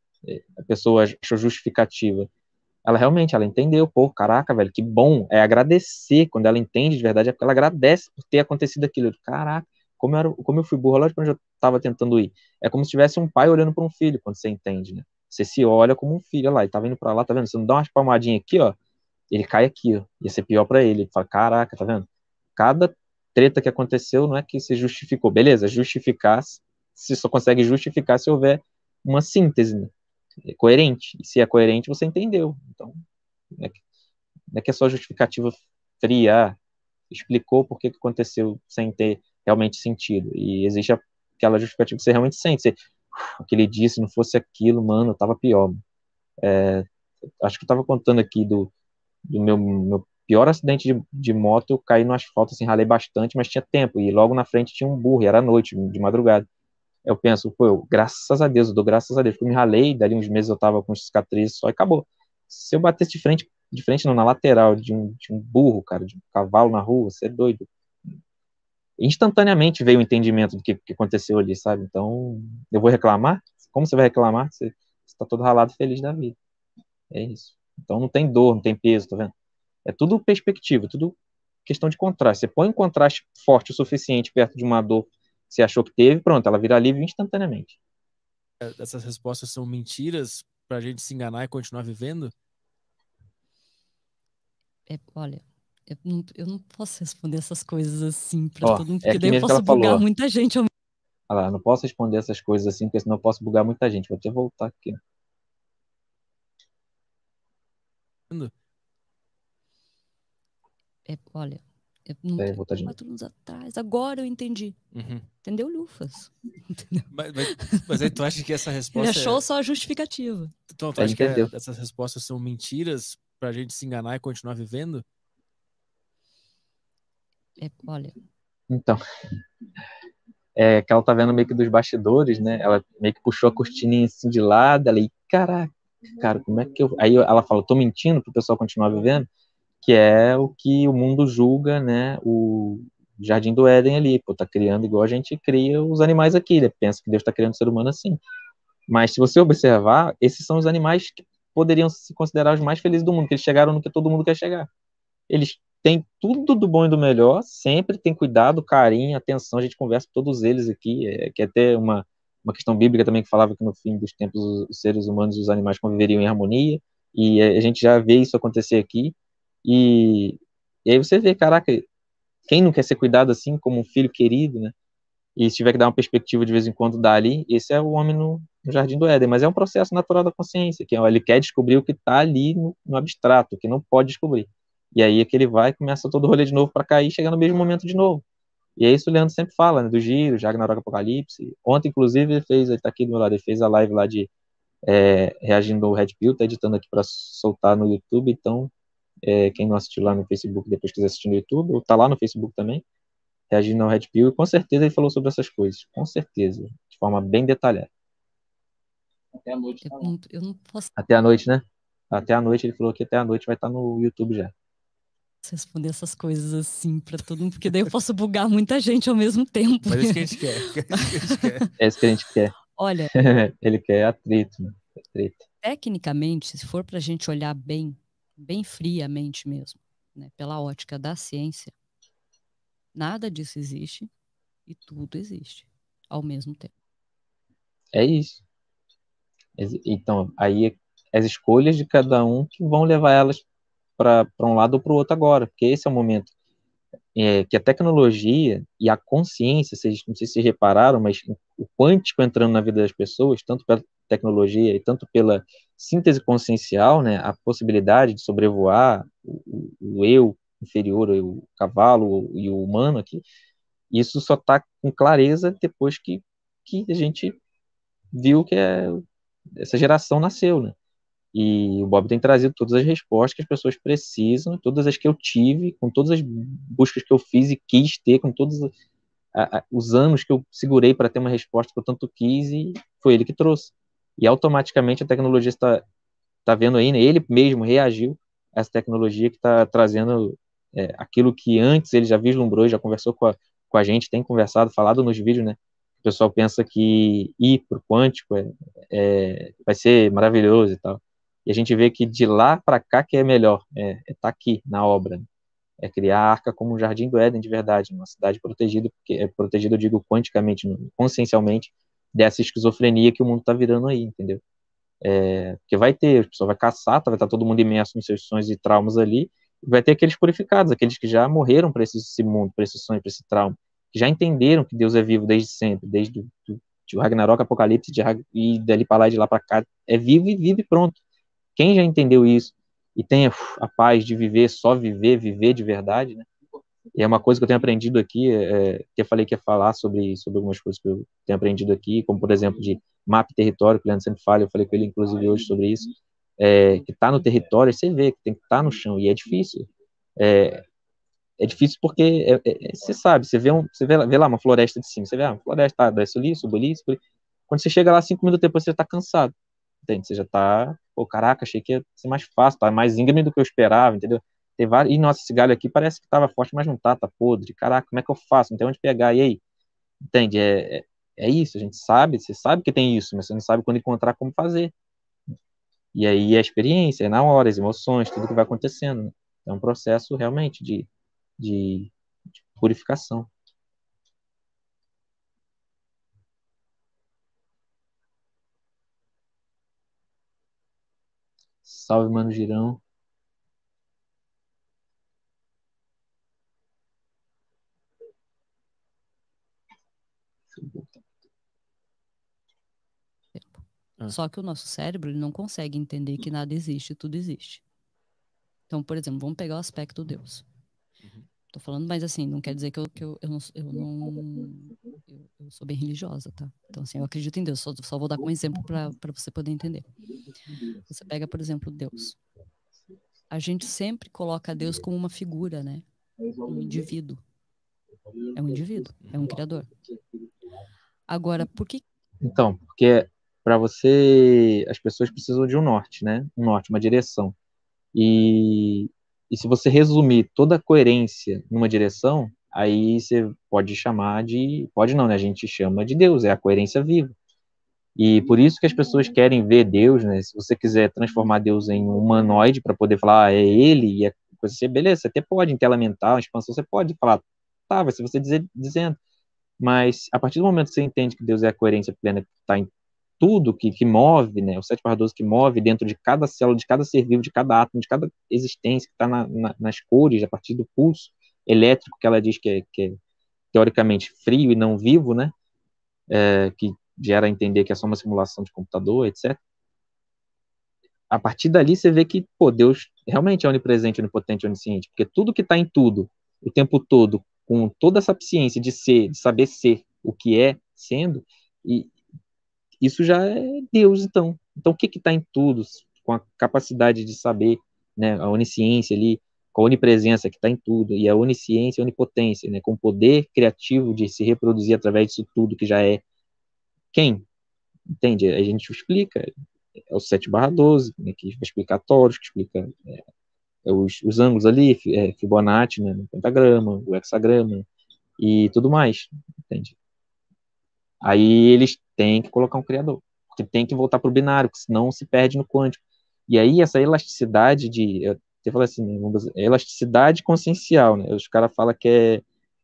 a pessoa achou justificativa. Ela realmente, ela entendeu, pô, caraca, velho, que bom. É agradecer, quando ela entende de verdade, é porque ela agradece por ter acontecido aquilo. Caraca, como eu, era, como eu fui burro, olha onde eu estava tentando ir. É como se tivesse um pai olhando para um filho, quando você entende, né? Você se olha como um filho, olha lá, ele tá vindo para lá, tá vendo? Você não dá umas palmadinhas aqui, ó, ele cai aqui, ó. Ia ser pior para ele. Ele fala, caraca, tá vendo? Cada treta que aconteceu não é que se justificou. Beleza, justificar, se só consegue justificar se houver uma síntese, né? É coerente. E se é coerente, você entendeu. Então, não é que, não é, que é só justificativa fria, ah, explicou por que que aconteceu sem ter realmente sentido. E existe aquela justificativa que você realmente sente. Você, aquele dia, se não fosse aquilo, mano, tava pior. É, acho que eu tava contando aqui do, do meu, meu pior acidente de, de moto, eu caí no asfalto, assim, ralei bastante, mas tinha tempo. E logo na frente tinha um burro, e era noite, de madrugada. Eu penso, pô, eu, graças a Deus, eu dou graças a Deus, porque eu me ralei, dali uns meses eu tava com cicatrizes só e acabou. Se eu batesse de frente, de frente não, na lateral de um, de um burro, cara, de um cavalo na rua, você é doido. Instantaneamente veio o entendimento do que, que aconteceu ali, sabe? Então, eu vou reclamar? Como você vai reclamar? Você, você tá todo ralado feliz da vida. É isso. Então não tem dor, não tem peso, tá vendo? É tudo perspectiva, tudo questão de contraste. Você põe um contraste forte o suficiente perto de uma dor que você achou que teve, pronto, ela vira alívio instantaneamente. Essas respostas são mentiras pra gente se enganar e continuar vivendo? É, olha, eu não, eu não posso responder essas coisas assim pra Ó, todo mundo, é porque aqui daí eu mesmo que posso ela falou, bugar ó. muita gente. ao- Olha lá, não posso responder essas coisas assim, porque senão eu posso bugar muita gente. Vou até voltar aqui. É, olha, eu não, É, voltar de novo. quatro anos atrás, agora eu entendi. Uhum. Entendeu, Lufas? Mas, mas, mas aí tu acha que essa Ele resposta achou é. só a justificativa. Então, tu Ele acha que é- entendeu. essas respostas são mentiras pra gente se enganar e continuar vivendo? É, olha, Então, é que ela tá vendo meio que dos bastidores, né? Ela meio que puxou a cortininha assim de lado, ela, e caraca, cara, como é que eu. Aí ela fala, tô mentindo pro pessoal continuar vivendo, que é o que o mundo julga, né? O Jardim do Éden ali, pô, tá criando igual a gente cria os animais aqui, né? Pensa que Deus tá criando o ser humano assim. Mas se você observar, esses são os animais que poderiam se considerar os mais felizes do mundo, que eles chegaram no que todo mundo quer chegar. Eles têm tudo do bom e do melhor, sempre tem cuidado, carinho, atenção, a gente conversa com todos eles aqui, é, que é até uma, uma questão bíblica também que falava que no fim dos tempos os seres humanos e os animais conviveriam em harmonia, E a gente já vê isso acontecer aqui, e, e aí você vê, caraca, quem não quer ser cuidado assim, como um filho querido, né? E se tiver que dar uma perspectiva de vez em quando, dá ali, esse é o homem no, no Jardim do Éden, mas é um processo natural da consciência, que ó, ele quer descobrir o que está ali no, no abstrato, que não pode descobrir. E aí é que ele vai, começa todo o rolê de novo para cair, chega no mesmo momento de novo. E é isso que o Leandro sempre fala, né, do giro, Ragnarok Apocalipse. Ontem, inclusive, ele fez, ele tá aqui do meu lado, ele fez a live lá de é, reagindo ao Red Pill, tá editando aqui para soltar no YouTube, então é, quem não assistiu lá no Facebook, depois quiser assistir no YouTube, ou tá lá no Facebook também, reagindo ao Red Pill, e com certeza ele falou sobre essas coisas, com certeza, de forma bem detalhada. Até a noite, tá eu, não, eu não posso... Até a noite, né? Até a noite, ele falou que até a noite vai estar no YouTube já. Responder essas coisas assim pra todo mundo, porque daí eu posso bugar muita gente ao mesmo tempo. Mas é isso que a gente quer. É isso que a gente quer. Olha, ele quer atrito, né? Atrito. Tecnicamente, se for pra gente olhar bem, bem friamente mesmo, né, pela ótica da ciência, nada disso existe e tudo existe ao mesmo tempo. É isso. Então, aí as escolhas de cada um que vão levar elas para um lado ou para o outro agora, porque esse é o momento é, que a tecnologia e a consciência, vocês, não sei se vocês repararam, mas o quântico entrando na vida das pessoas, tanto pela tecnologia e tanto pela síntese consciencial, né, a possibilidade de sobrevoar o, o eu inferior, o cavalo e o humano aqui, isso só está com clareza depois que, que a gente viu que é, essa geração nasceu, né? E o Bob tem trazido todas as respostas que as pessoas precisam, todas as que eu tive, com todas as buscas que eu fiz e quis ter, com todos a, a, os anos que eu segurei para ter uma resposta que eu tanto quis, e foi ele que trouxe. E automaticamente a tecnologia está tá vendo aí, né? Ele mesmo reagiu a essa tecnologia que está trazendo é, aquilo que antes ele já vislumbrou, já conversou com a, com a gente, tem conversado, falado nos vídeos, né? O pessoal pensa que ir para o quântico é, é, vai ser maravilhoso e tal. E a gente vê que de lá para cá que é melhor, é estar é tá aqui na obra, né? É criar a Arca como um jardim do Éden de verdade, uma cidade protegida, porque é protegida, eu digo quanticamente, consciencialmente, dessa esquizofrenia que o mundo está virando aí, entendeu? É, porque vai ter, o pessoal vai caçar, tá, vai estar todo mundo imerso nos seus sonhos e traumas ali, e vai ter aqueles purificados, aqueles que já morreram para esse, esse mundo, para esse sonho, para esse trauma, que já entenderam que Deus é vivo desde sempre, desde o do, do Ragnarok, Apocalipse, de, e dali para lá e de lá para cá, é vivo e vive pronto. Quem já entendeu isso e tem uf, a paz de viver, só viver, viver de verdade, né? E é uma coisa que eu tenho aprendido aqui, é, que eu falei que ia falar sobre, sobre algumas coisas que eu tenho aprendido aqui, como, por exemplo, de mapa e território, que o Leandro sempre fala, eu falei com ele, inclusive, hoje sobre isso, é, que tá no território, você vê que tem que estar tá no chão, e é difícil. É, é difícil porque é, é, você sabe, você vê, um, você vê, vê lá uma floresta de cima, você vê, ah, uma floresta, tá, desce ali, subo ali, subo ali. Quando você chega lá, cinco minutos depois, você já tá cansado, entende? Você já tá, pô, caraca, achei que ia ser mais fácil, tá mais íngreme do que eu esperava, entendeu? Tem vários, e nossa, esse galho aqui parece que tava forte, mas não tá, tá podre, caraca, como é que eu faço? Não tem onde pegar, e aí? Entende? É, é, é isso, a gente sabe, você sabe que tem isso, mas você não sabe quando encontrar como fazer. E aí é a experiência, é na hora, as emoções, tudo que vai acontecendo, né? É um processo realmente de, de, de purificação. Salve, Mano Girão. Só que o nosso cérebro ele não consegue entender que nada existe, tudo existe. Então, por exemplo, vamos pegar o aspecto Deus. Uhum. Tô falando, mas assim, não quer dizer que eu, que eu, eu não, eu, não eu, eu sou bem religiosa, tá? Então, assim, eu acredito em Deus, só, só vou dar como exemplo para você poder entender. Você pega, por exemplo, Deus. A gente sempre coloca Deus como uma figura, né? Um indivíduo. É um indivíduo, é um criador. Agora, por que... Então, porque para você, as pessoas precisam de um norte, né? Um norte, uma direção. E, e se você resumir toda a coerência numa direção, aí você pode chamar de... Pode não, né? A gente chama de Deus, é a coerência viva. E por isso que as pessoas querem ver Deus, né? Se você quiser transformar Deus em um humanoide para poder falar, ah, é ele, e é coisa assim, beleza, você até pode, em tela mental, em expansão, você pode falar, tá, vai ser você dizer, dizendo. Mas a partir do momento que você entende que Deus é a coerência plena que está em tudo que, que move, né, o sete barra doze que move dentro de cada célula, de cada ser vivo, de cada átomo, de cada existência que está na, na, nas cores, a partir do pulso elétrico, que ela diz que é, que é teoricamente frio e não vivo, né, é, que gera a entender que é só uma simulação de computador, etcétera. A partir dali você vê que, pô, Deus realmente é onipresente, onipotente, onisciente, porque tudo que está em tudo, o tempo todo, com toda essa ciência de ser, de saber ser o que é sendo, e isso já é Deus, então. Então, o que está em tudo, com a capacidade de saber, né, a onisciência ali, com a onipresença que está em tudo, e a onisciência e a onipotência, né, com o poder criativo de se reproduzir através disso tudo que já é quem? Entende? A gente explica, é o sete barra doze, né, que vai explicar tórios, que explica é, os, os ângulos ali, é, Fibonacci, né, no pentagrama, o hexagrama, e tudo mais, entende? Aí eles têm que colocar um criador, porque tem que voltar para o binário, porque senão se perde no quântico. E aí essa elasticidade de, eu até falei assim, né, elasticidade consciencial, né, os caras falam que é,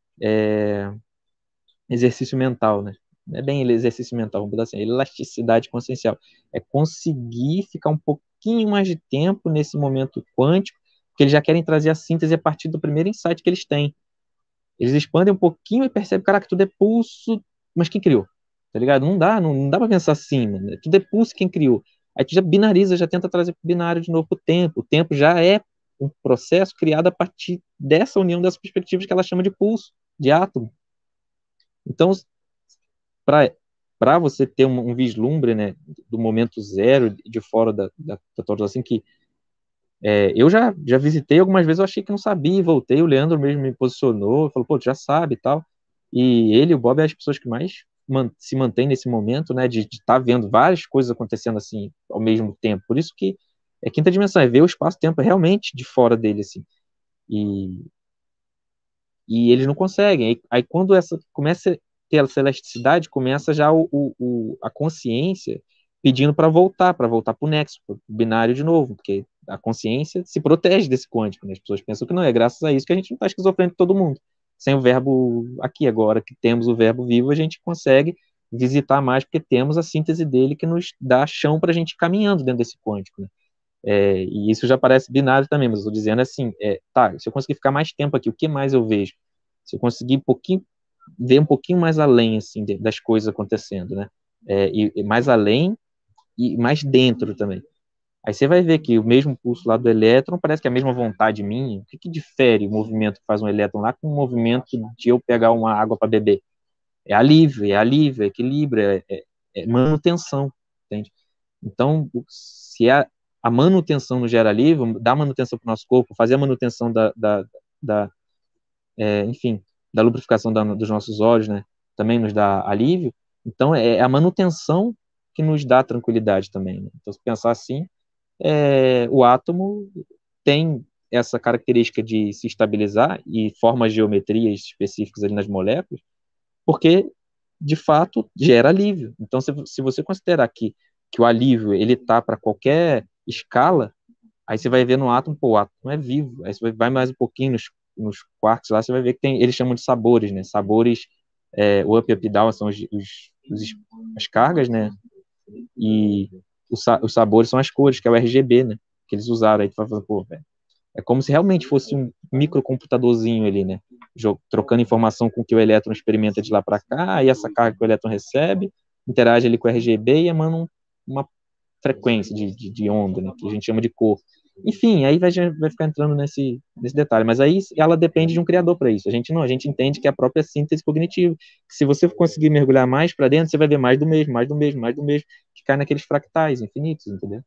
é exercício mental, né, não é bem exercício mental, vamos botar assim, elasticidade consciencial, é conseguir ficar um pouquinho mais de tempo nesse momento quântico, porque eles já querem trazer a síntese a partir do primeiro insight que eles têm. Eles expandem um pouquinho e percebem, caraca, tudo é pulso, mas quem criou? Tá ligado? Não dá, não, não dá pra pensar assim, mano. Tudo é pulso, quem criou? Aí tu já binariza, já tenta trazer pro binário de novo pro tempo. O tempo já é um processo criado a partir dessa união, dessas perspectivas que ela chama de pulso, de átomo. Então, para para você ter um, um vislumbre, né, do momento zero, de fora da, da, da assim, que é, eu já, já visitei algumas vezes, eu achei que não sabia, voltei, o Leandro mesmo me posicionou, falou, pô, tu já sabe e tal, e ele e o Bob é as pessoas que mais man, se mantêm nesse momento, né, de estar tá vendo várias coisas acontecendo assim, ao mesmo tempo, por isso que é quinta dimensão, é ver o espaço-tempo realmente de fora dele, assim, e, e eles não conseguem, aí, aí quando essa, começa a ter essa elasticidade, começa já o, o, o a consciência pedindo para voltar, para voltar para o nexo, para o binário de novo, porque a consciência se protege desse quântico, né? As pessoas pensam que não, é graças a isso que a gente não está esquizofrênico todo mundo. Sem o verbo aqui agora, que temos o verbo vivo, a gente consegue visitar mais, porque temos a síntese dele que nos dá chão para a gente ir caminhando dentro desse quântico, né? É, e isso já parece binário também, mas eu estou dizendo assim, é, tá, se eu conseguir ficar mais tempo aqui, o que mais eu vejo? Se eu conseguir um pouquinho, ver um pouquinho mais além, assim, de, das coisas acontecendo, né? É, e, e mais além e mais dentro também. Aí você vai ver que o mesmo pulso lá do elétron parece que é a mesma vontade minha. O que, que difere o movimento que faz um elétron lá com o movimento de eu pegar uma água para beber? É alívio, é alívio, é equilíbrio, é, é, é manutenção, entende? Então, se a, a manutenção nos gera alívio, dar manutenção para o nosso corpo, fazer a manutenção da, da, da é, enfim, da lubrificação da, dos nossos olhos, né, também nos dá alívio. Então, é a manutenção que nos dá tranquilidade também, né? Então, se pensar assim, é, o átomo tem essa característica de se estabilizar e forma geometrias específicas ali nas moléculas, porque, de fato, gera alívio. Então, se, se você considerar que, que o alívio ele está para qualquer escala, aí você vai ver no átomo, pô, o átomo é vivo. Aí você vai mais um pouquinho nos, nos quarks lá, você vai ver que tem, eles chamam de sabores, né? Sabores, é, o up e up down são os, os, os, as cargas, né? E os, os sabores são as cores, que é o R G B, né? Que eles usaram aí, tu vai falar, pô, velho, é como se realmente fosse um microcomputadorzinho ali, né? Trocando informação com o que o elétron experimenta de lá para cá, e essa carga que o elétron recebe, interage ali com o R G B e emana um, uma frequência de, de, de onda, né? Que a gente chama de cor. Enfim, aí vai, vai ficar entrando nesse, nesse detalhe, mas aí ela depende de um criador para isso. A gente não, a gente entende que é a própria síntese cognitiva. Se você conseguir mergulhar mais para dentro, você vai ver mais do mesmo, mais do mesmo, mais do mesmo, que cai naqueles fractais infinitos, entendeu?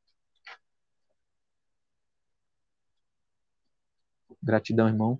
Gratidão, irmão.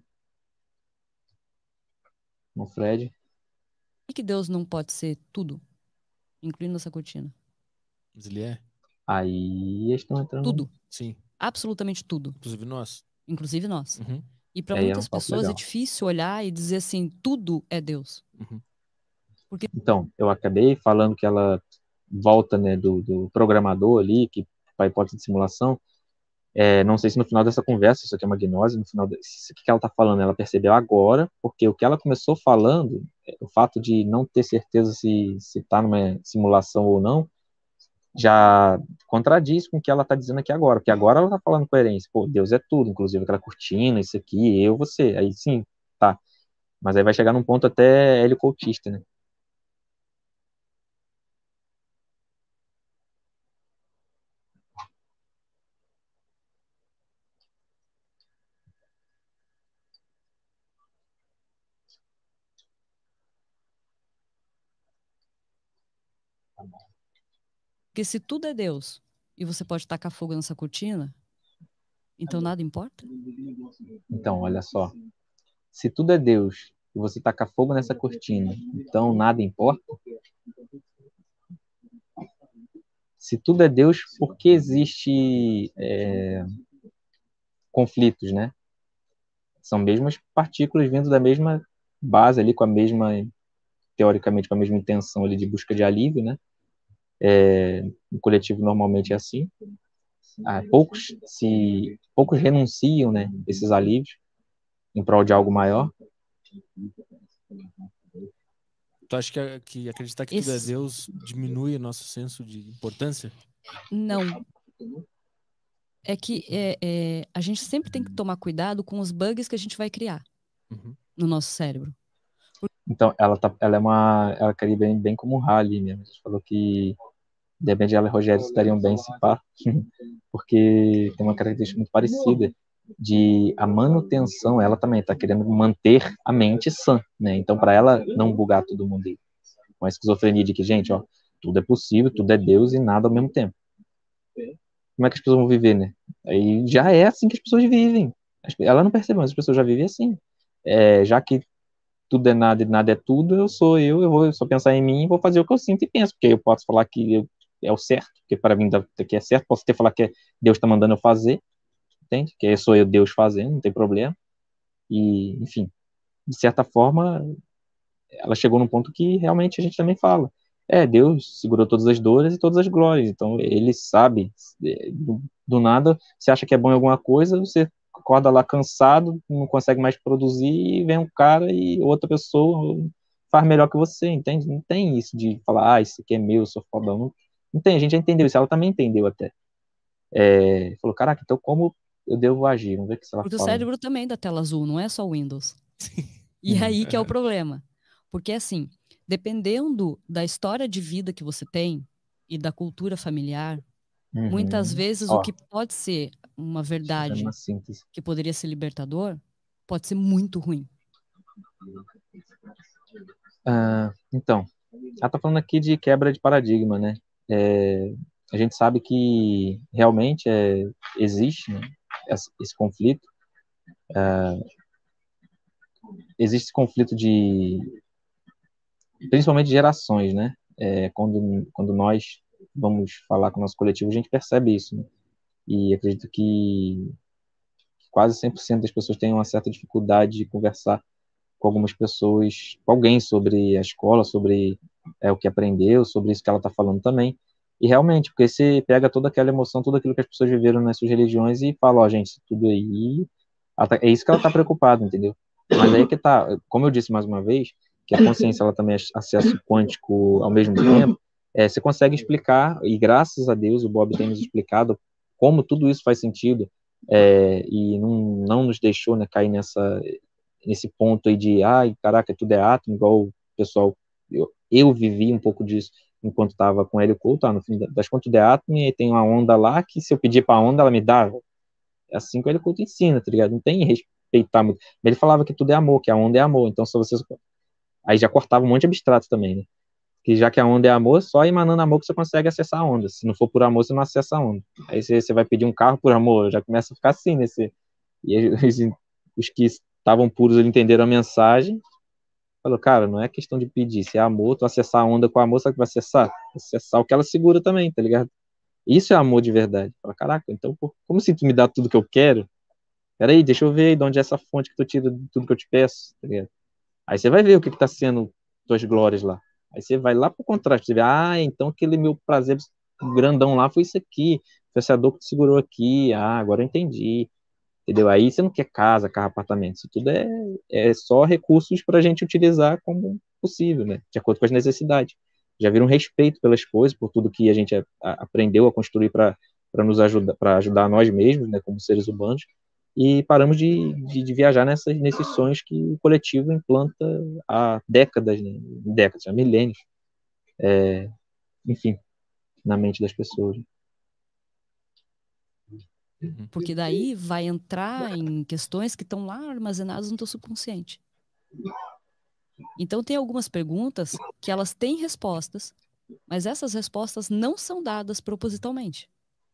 Irmão Fred. Por que Deus não pode ser tudo, incluindo essa cortina? Mas ele é? Aí eles estão entrando. Tudo. Sim. Absolutamente tudo. Inclusive nós. Inclusive nós. Uhum. E para É, é muitas um papo pessoas legal. é difícil olhar e dizer assim, tudo é Deus. Uhum. Porque Então, eu acabei falando que ela volta, né, do, do programador ali, que para a hipótese de simulação. É, não sei se no final dessa conversa, isso aqui é uma gnose, no final, desse, o que ela está falando, ela percebeu agora, porque o que ela começou falando, o fato de não ter certeza se está numa simulação ou não, já contradiz com o que ela está dizendo aqui agora, porque agora ela está falando coerência. Pô, Deus é tudo, inclusive aquela cortina, isso aqui, eu, você. Aí sim, tá. Mas aí vai chegar num ponto até helicoutista, né? Porque se tudo é Deus e você pode tacar fogo nessa cortina, então nada importa? Então, olha só. Se tudo é Deus e você taca fogo nessa cortina, então nada importa? Se tudo é Deus, por que existe é, conflitos, né? São mesmas partículas vindo da mesma base ali, com a mesma, teoricamente, com a mesma intenção ali de busca de alívio, né? É, o coletivo normalmente é assim. Ah, poucos se poucos renunciam, né, esses alívios em prol de algo maior. Tu acha que, que acreditar que tudo é Esse- Deus diminui o nosso senso de importância? Não. É que é, é, a gente sempre tem que tomar cuidado com os bugs que a gente vai criar Uhum. no nosso cérebro. Então, ela tá, ela é uma, ela queria bem, bem como Rally mesmo. A gente falou que de repente ela e Rogério se dariam bem se pá, porque tem uma característica muito parecida de a manutenção, ela também está querendo manter a mente sã, né? Então, para ela não bugar todo mundo aí. Com a esquizofrenia de que, gente, ó, tudo é possível, tudo é Deus e nada ao mesmo tempo. Como é que as pessoas vão viver, né? Aí já é assim que as pessoas vivem. Ela não percebe, mas as pessoas já vivem assim. É, já que tudo é nada e nada é tudo, eu sou eu, eu vou só pensar em mim e vou fazer o que eu sinto e penso, porque eu posso falar que eu, é o certo, porque para mim daqui é certo, posso ter falar que Deus está mandando eu fazer, entende? Que sou eu Deus fazendo, não tem problema. E, enfim, de certa forma, ela chegou num ponto que realmente a gente também fala. É, Deus segurou todas as dores e todas as glórias, então ele sabe, do, do nada, você acha que é bom em alguma coisa, você acorda lá cansado, não consegue mais produzir, e vem um cara e outra pessoa faz melhor que você, entende? Não tem isso de falar, ah, isso aqui é meu, eu sou fodão. Não, não tem, a gente já entendeu isso, ela também entendeu até. É, falou, caraca, então como eu devo agir? Vamos ver o que ela Porque o fala. cérebro também dá tela azul, não é só o Windows. E Uhum. aí que é o problema. Porque, assim, dependendo da história de vida que você tem e da cultura familiar, Uhum. muitas vezes Ó, o que pode ser uma fazendo verdade uma síntese. que poderia ser libertador, pode ser muito ruim. Ah, então, ela está falando aqui de quebra de paradigma, né? É, a gente sabe que realmente é, existe, né, esse, esse conflito. Ah, existe esse conflito de, principalmente de gerações, né? É, quando, quando nós vamos falar com o nosso coletivo, a gente percebe isso, né? E acredito que quase cem por cento das pessoas têm uma certa dificuldade de conversar com algumas pessoas, com alguém sobre a escola, sobre é, o que aprendeu, sobre isso que ela está falando também. E realmente, porque você pega toda aquela emoção, tudo aquilo que as pessoas viveram nas suas religiões e fala, ó, gente, isso tudo aí, tá, é isso que ela está preocupada, entendeu? Mas aí que tá, como eu disse mais uma vez, que a consciência ela também é acesso quântico ao mesmo tempo, é, você consegue explicar, e graças a Deus o Bob tem nos explicado como tudo isso faz sentido, é, e não, não nos deixou, né, cair nessa nesse ponto aí de, ai, caraca, tudo é átomo, igual o pessoal, eu, eu vivi um pouco disso enquanto estava com Hélio Couto, tá, no fim das contas tudo é átomo, e aí tem uma onda lá, que se eu pedir pra onda, ela me dá, é assim que o Hélio Couto ensina, tá ligado? Não tem respeitar muito, ele falava que tudo é amor, que a onda é amor, então se vocês, aí já cortava um monte de abstrato também, né? Que já que a onda é amor, só emanando amor que você consegue acessar a onda, se não for por amor, você não acessa a onda, aí você, você vai pedir um carro por amor, já começa a ficar assim, nesse, e aí, os, os que estavam puros, eles entenderam a mensagem, falou, cara, não é questão de pedir, se é amor, tu acessar a onda com amor, sabe o que vai acessar? Acessar o que ela segura também, tá ligado? Isso é amor de verdade. Fala, caraca, então, pô, como assim tu me dá tudo que eu quero? Peraí, deixa eu ver aí de onde é essa fonte que tu tira de tudo que eu te peço, tá ligado? Aí você vai ver o que que tá sendo tuas glórias lá. Aí você vai lá pro contraste, você vê, ah, então aquele meu prazer grandão lá foi isso aqui, foi essa dor que tu segurou aqui, ah, agora eu entendi. Entendeu? Aí você não quer casa, carro, apartamento. Isso tudo é, é só recursos para a gente utilizar como possível, né? De acordo com as necessidades. já vira um respeito pelas coisas, por tudo que a gente a, a, aprendeu a construir para nos ajudar, para ajudar nós mesmos, né, como seres humanos, e paramos de, de, de viajar nessas, nesses sonhos que o coletivo implanta há décadas, né, décadas, há milênios, é, enfim, na mente das pessoas. Porque daí vai entrar em questões que estão lá armazenadas no teu subconsciente. Então tem algumas perguntas que elas têm respostas, mas essas respostas não são dadas propositalmente.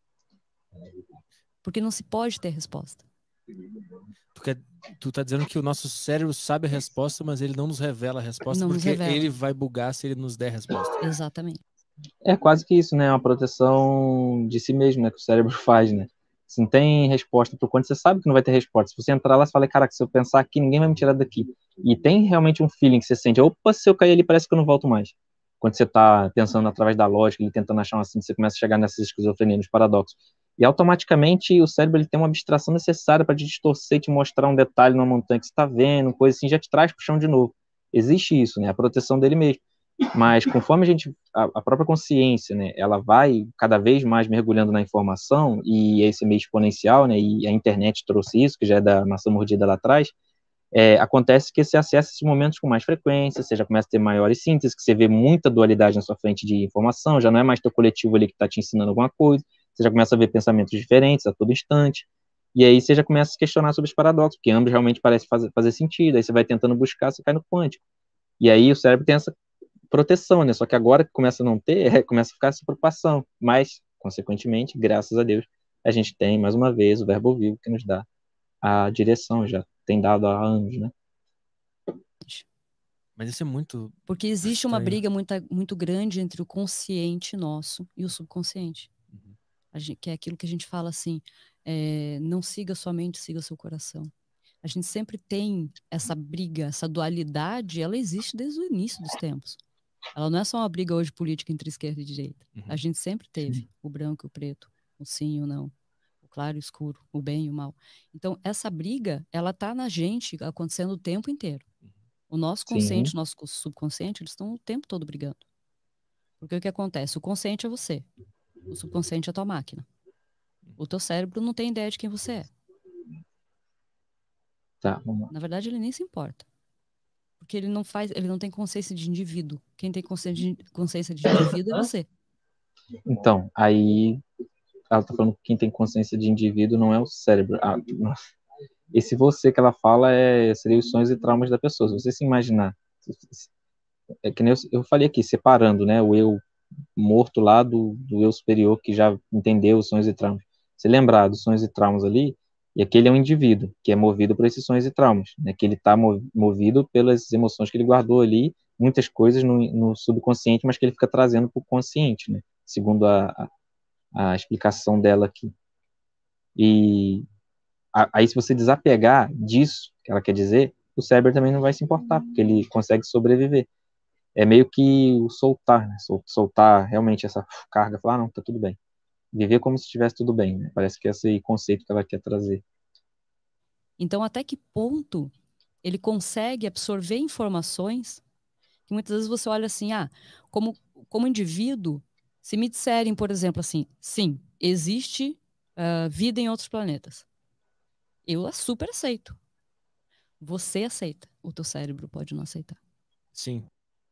Porque não se pode ter resposta. Porque tu tá dizendo que o nosso cérebro sabe a resposta, mas ele não nos revela a resposta, Não nos porque revela. ele vai bugar se ele nos der a resposta. Exatamente. É quase que isso, né? Uma proteção de si mesmo, né? Que o cérebro faz, né? Se não tem resposta por quando você sabe que não vai ter resposta. Se você entrar lá e falar, caraca, se eu pensar aqui, ninguém vai me tirar daqui. E tem realmente um feeling que você sente, opa, se eu cair ali, parece que eu não volto mais. Quando você tá pensando através da lógica, ele tentando achar uma síntese, você começa a chegar nessas esquizofrenia, nos paradoxos. E automaticamente o cérebro ele tem uma abstração necessária para te distorcer e te mostrar um detalhe numa montanha que você está vendo, coisa assim, já te traz pro chão de novo. Existe isso, né? A proteção dele mesmo. Mas conforme a gente, a, a própria consciência, né, ela vai cada vez mais mergulhando na informação, e esse é meio exponencial, né, e a internet trouxe isso, que já é da maçã mordida lá atrás, é, acontece que você acessa esses momentos com mais frequência, você já começa a ter maiores sínteses, que você vê muita dualidade na sua frente de informação, já não é mais teu coletivo ali que está te ensinando alguma coisa, você já começa a ver pensamentos diferentes a todo instante, e aí você já começa a se questionar sobre os paradoxos, porque ambos realmente parecem fazer, fazer sentido, aí você vai tentando buscar, você cai no quântico. E aí o cérebro tem essa proteção, né? Só que agora que começa a não ter, é, começa a ficar essa preocupação. Mas, consequentemente, graças a Deus, a gente tem, mais uma vez, o verbo vivo que nos dá a direção, já tem dado há anos, né? Mas isso é muito Porque existe estranho. uma briga muito, muito grande entre o consciente nosso e o subconsciente. Uhum. A gente, que é aquilo que a gente fala assim, é, não siga sua mente, siga seu coração. A gente sempre tem essa briga, essa dualidade, ela existe desde o início dos tempos. Ela não é só uma briga hoje política entre esquerda e direita. Uhum. A gente sempre teve Sim. o branco e o preto, o sim e o não, o claro e o escuro, o bem e o mal. Então, essa briga, ela tá na gente acontecendo o tempo inteiro. O nosso consciente, Sim. o nosso subconsciente, eles estão o tempo todo brigando. Porque o que acontece? O consciente é você. O subconsciente é a tua máquina. O teu cérebro não tem ideia de quem você é. Tá, vamos lá. Na verdade, ele nem se importa. Porque ele não faz, ele não tem consciência de indivíduo. Quem tem consciência de, consciência de indivíduo é você. Então, aí ela tá falando que quem tem consciência de indivíduo não é o cérebro. Ah, esse você que ela fala é, seria os sonhos e traumas da pessoa. Se você se imaginar, é que nem eu, eu falei aqui, separando, né, o eu morto lá do, do eu superior que já entendeu os sonhos e traumas. Se lembrar dos sonhos e traumas ali, e aquele é um indivíduo que é movido por esses sonhos e traumas, né, que ele está movido pelas emoções que ele guardou ali, muitas coisas no, no subconsciente, mas que ele fica trazendo para o consciente, né, segundo a, a, a explicação dela aqui. E a, aí se você desapegar disso, que ela quer dizer, o cérebro também não vai se importar, porque ele consegue sobreviver. É meio que o soltar, né? Soltar realmente essa carga, falar, ah, não, tá tudo bem. Viver como se estivesse tudo bem, né? Parece que é esse conceito que ela quer trazer. Então, até que ponto ele consegue absorver informações que muitas vezes você olha assim, ah, como, como indivíduo, se me disserem, por exemplo, assim, sim, existe uh, vida em outros planetas. Eu super aceito. Você aceita. O teu cérebro pode não aceitar. Sim.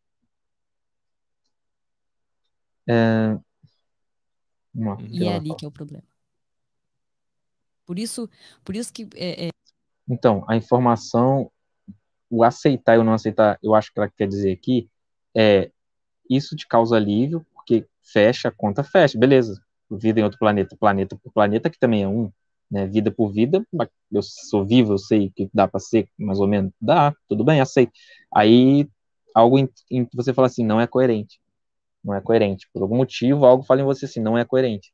É... Uma, E é ali que é o problema. Por isso, por isso que... É, é... Então, a informação, o aceitar e o não aceitar, eu acho que ela quer dizer aqui, é isso te causa alívio, porque fecha, a conta fecha, beleza. Vida em outro planeta, planeta por planeta, que também é um, né? Vida por vida, eu sou vivo, eu sei que dá para ser, mais ou menos, dá, tudo bem, aceito. Aí, algo em, em você fala assim, não é coerente. Não é coerente. Por algum motivo, algo fala em você assim, não é coerente.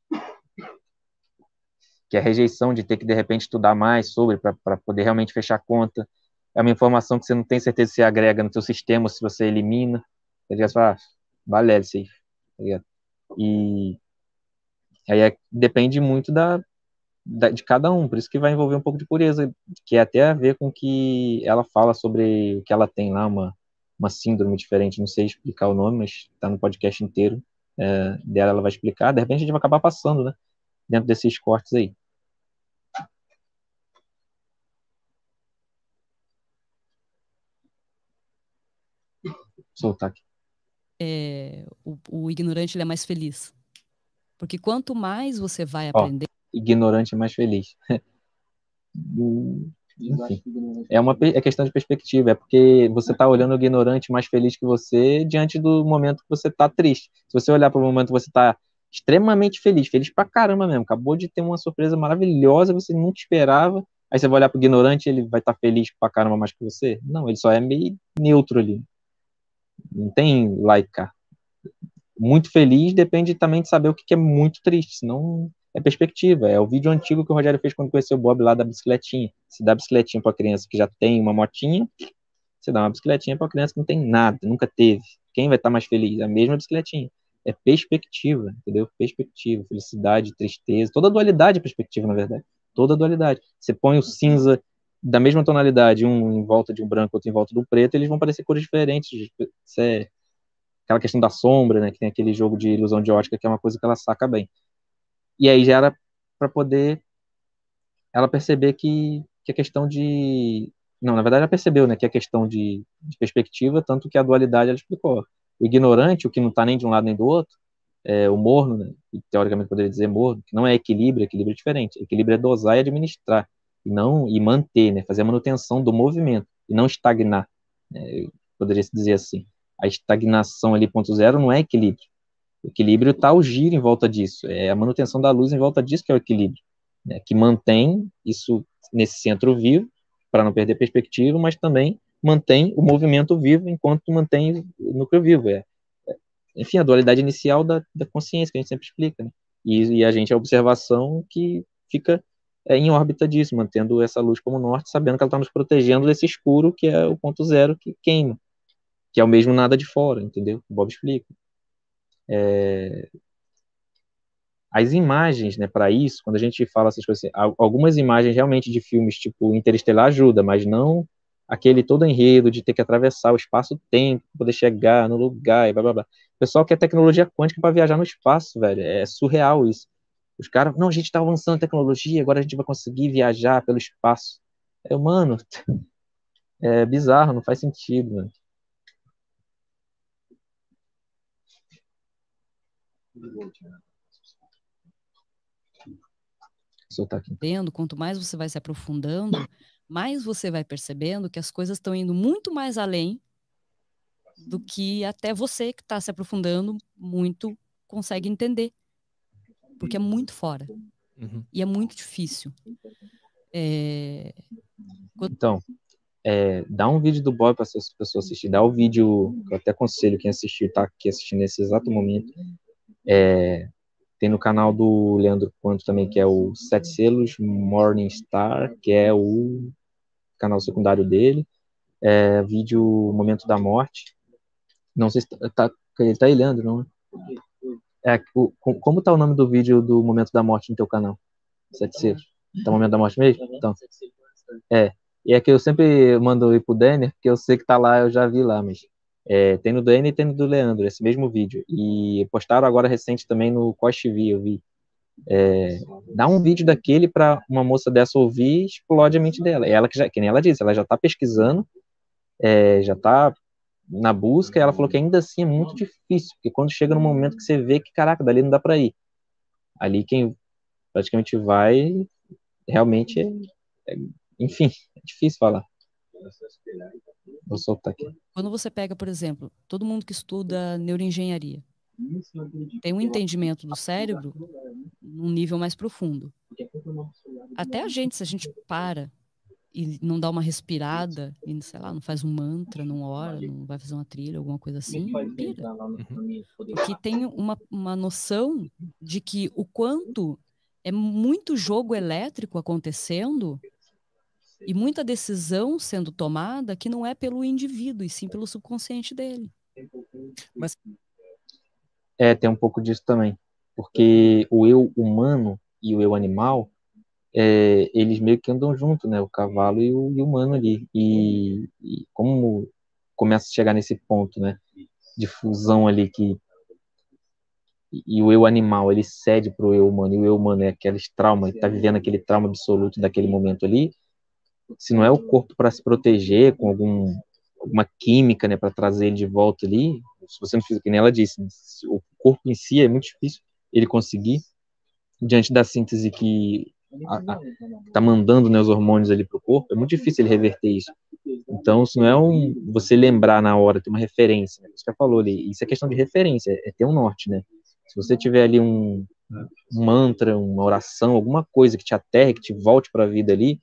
Que é a rejeição de ter que, de repente, estudar mais sobre, para poder realmente fechar a conta. É uma informação que você não tem certeza se agrega no seu sistema ou se você elimina. Você fala, ah, vale isso aí. Tá, e aí é, depende muito da, da, de cada um, por isso que vai envolver um pouco de pureza, que é até a ver com que ela fala sobre o que ela tem lá, uma, uma síndrome diferente, não sei explicar o nome, mas está no podcast inteiro é, dela, ela vai explicar. De repente a gente vai acabar passando, né, dentro desses cortes aí. Vou soltar aqui. É, o, o ignorante ele é mais feliz. Porque quanto mais você vai Ó, aprender... ignorante é mais feliz. Enfim, é uma é questão de perspectiva, é porque você está olhando o ignorante mais feliz que você diante do momento que você está triste. Se você olhar para o momento que você está extremamente feliz, feliz pra caramba mesmo, acabou de ter uma surpresa maravilhosa, você nunca esperava, aí você vai olhar para o ignorante, ele vai estar tá feliz pra caramba mais que você? Não, ele só é meio neutro ali. Não tem lá e cá. Muito feliz depende também de saber o que é muito triste, senão é perspectiva. É o vídeo antigo que o Rogério fez quando conheceu o Bob lá da bicicletinha. Se dá bicicletinha para criança que já tem uma motinha, você dá uma bicicletinha para criança que não tem nada, nunca teve. Quem vai estar mais feliz? A mesma bicicletinha. É perspectiva, entendeu? Perspectiva, felicidade, tristeza, toda dualidade é perspectiva, na verdade. Toda dualidade. Você põe o cinza da mesma tonalidade, um em volta de um branco, outro em volta do preto, eles vão parecer cores diferentes. Isso é aquela questão da sombra, né, que tem aquele jogo de ilusão de ótica, que é uma coisa que ela saca bem. E aí já era para poder ela perceber que, que a questão de... Não, na verdade ela percebeu, né, que a questão de, de perspectiva, tanto que a dualidade ela explicou. O ignorante, o que não está nem de um lado nem do outro, é o morno, né, e teoricamente poderia dizer morno, que não é equilíbrio, equilíbrio é diferente. Equilíbrio é dosar e administrar, e não e manter, né, fazer a manutenção do movimento, e não estagnar, né, poderia se dizer assim. A estagnação ali, ponto zero, não é equilíbrio. O equilíbrio está o giro em volta disso, é a manutenção da luz em volta disso que é o equilíbrio, né, que mantém isso nesse centro vivo, para não perder perspectiva, mas também mantém o movimento vivo enquanto mantém o núcleo vivo. É, é, enfim, a dualidade inicial da, da consciência, que a gente sempre explica, né? E, e a gente é a observação que fica é, em órbita disso, mantendo essa luz como norte, sabendo que ela está nos protegendo desse escuro que é o ponto zero que queima, que é o mesmo nada de fora, entendeu? O Bob explica. É... As imagens, né, para isso, quando a gente fala essas coisas, assim, algumas imagens realmente de filmes tipo Interestelar ajuda, mas não aquele todo enredo de ter que atravessar o espaço-tempo para poder chegar no lugar e blá blá blá. O pessoal quer tecnologia quântica para viajar no espaço, velho. É surreal isso. Os caras, não, a gente está avançando a tecnologia, agora a gente vai conseguir viajar pelo espaço. É, mano, é bizarro, não faz sentido, mano. Soltar aqui. Quanto mais você vai se aprofundando, mais você vai percebendo que as coisas estão indo muito mais além do que até você que está se aprofundando muito consegue entender. Porque é muito fora. Uhum. E é muito difícil. É... Então, é, dá um vídeo do Bob para as pessoas assistirem. Dá o vídeo, eu até aconselho quem assistiu, tá aqui assistindo nesse exato momento. É, tem no canal do Leandro Quanto também, que é o Sete Selos Morning Star, que é o canal secundário dele. É, vídeo Momento da Morte. Não sei se tá, tá, ele tá aí, Leandro, não? É, o, como tá o nome do vídeo do Momento da Morte no teu canal? Sete Selos. Tá o Momento da Morte mesmo? Então, é. E é que eu sempre mando ir pro Denner, porque eu sei que tá lá, eu já vi lá, mas é, tem no Denner e tem no do Leandro, esse mesmo vídeo. E postaram agora recente também no Cost T V, eu vi. É, dá um vídeo daquele para uma moça dessa ouvir, explode a mente dela. Ela que já, que nem ela disse, ela já tá pesquisando, é, já tá na busca, e ela falou que ainda assim é muito difícil, porque quando chega no momento que você vê que, caraca, dali não dá para ir. Ali quem praticamente vai, realmente é, é enfim, é difícil falar. Vou soltar aqui. Quando você pega, por exemplo, todo mundo que estuda neuroengenharia, tem um entendimento do cérebro num nível mais profundo. Até a gente, se a gente para e não dá uma respirada, e, sei lá, não faz um mantra, não ora, não vai fazer uma trilha, alguma coisa assim, pira. Uhum. Porque tem uma, uma noção de que o quanto é muito jogo elétrico acontecendo e muita decisão sendo tomada que não é pelo indivíduo, e sim pelo subconsciente dele. Mas... É, tem um pouco disso também. Porque o eu humano e o eu animal, é, eles meio que andam junto, né? O cavalo e o, e o humano ali. E, e como começa a chegar nesse ponto, né, de fusão ali, que e o eu animal, ele cede pro eu humano, e o eu humano é aqueles traumas, ele tá vivendo aquele trauma absoluto daquele momento ali. Se não é o corpo para se proteger com algum, alguma química, né, para trazer ele de volta ali, se você não fizer, que nem ela disse, né, o corpo em si é muito difícil ele conseguir, diante da síntese que está mandando, né, os hormônios ali pro corpo, é muito difícil ele reverter isso. Então, se não é um, você lembrar na hora, ter uma referência, né, você já falou ali, isso é questão de referência, é ter um norte, né? Se você tiver ali um, um mantra, uma oração, alguma coisa que te aterre, que te volte para a vida ali,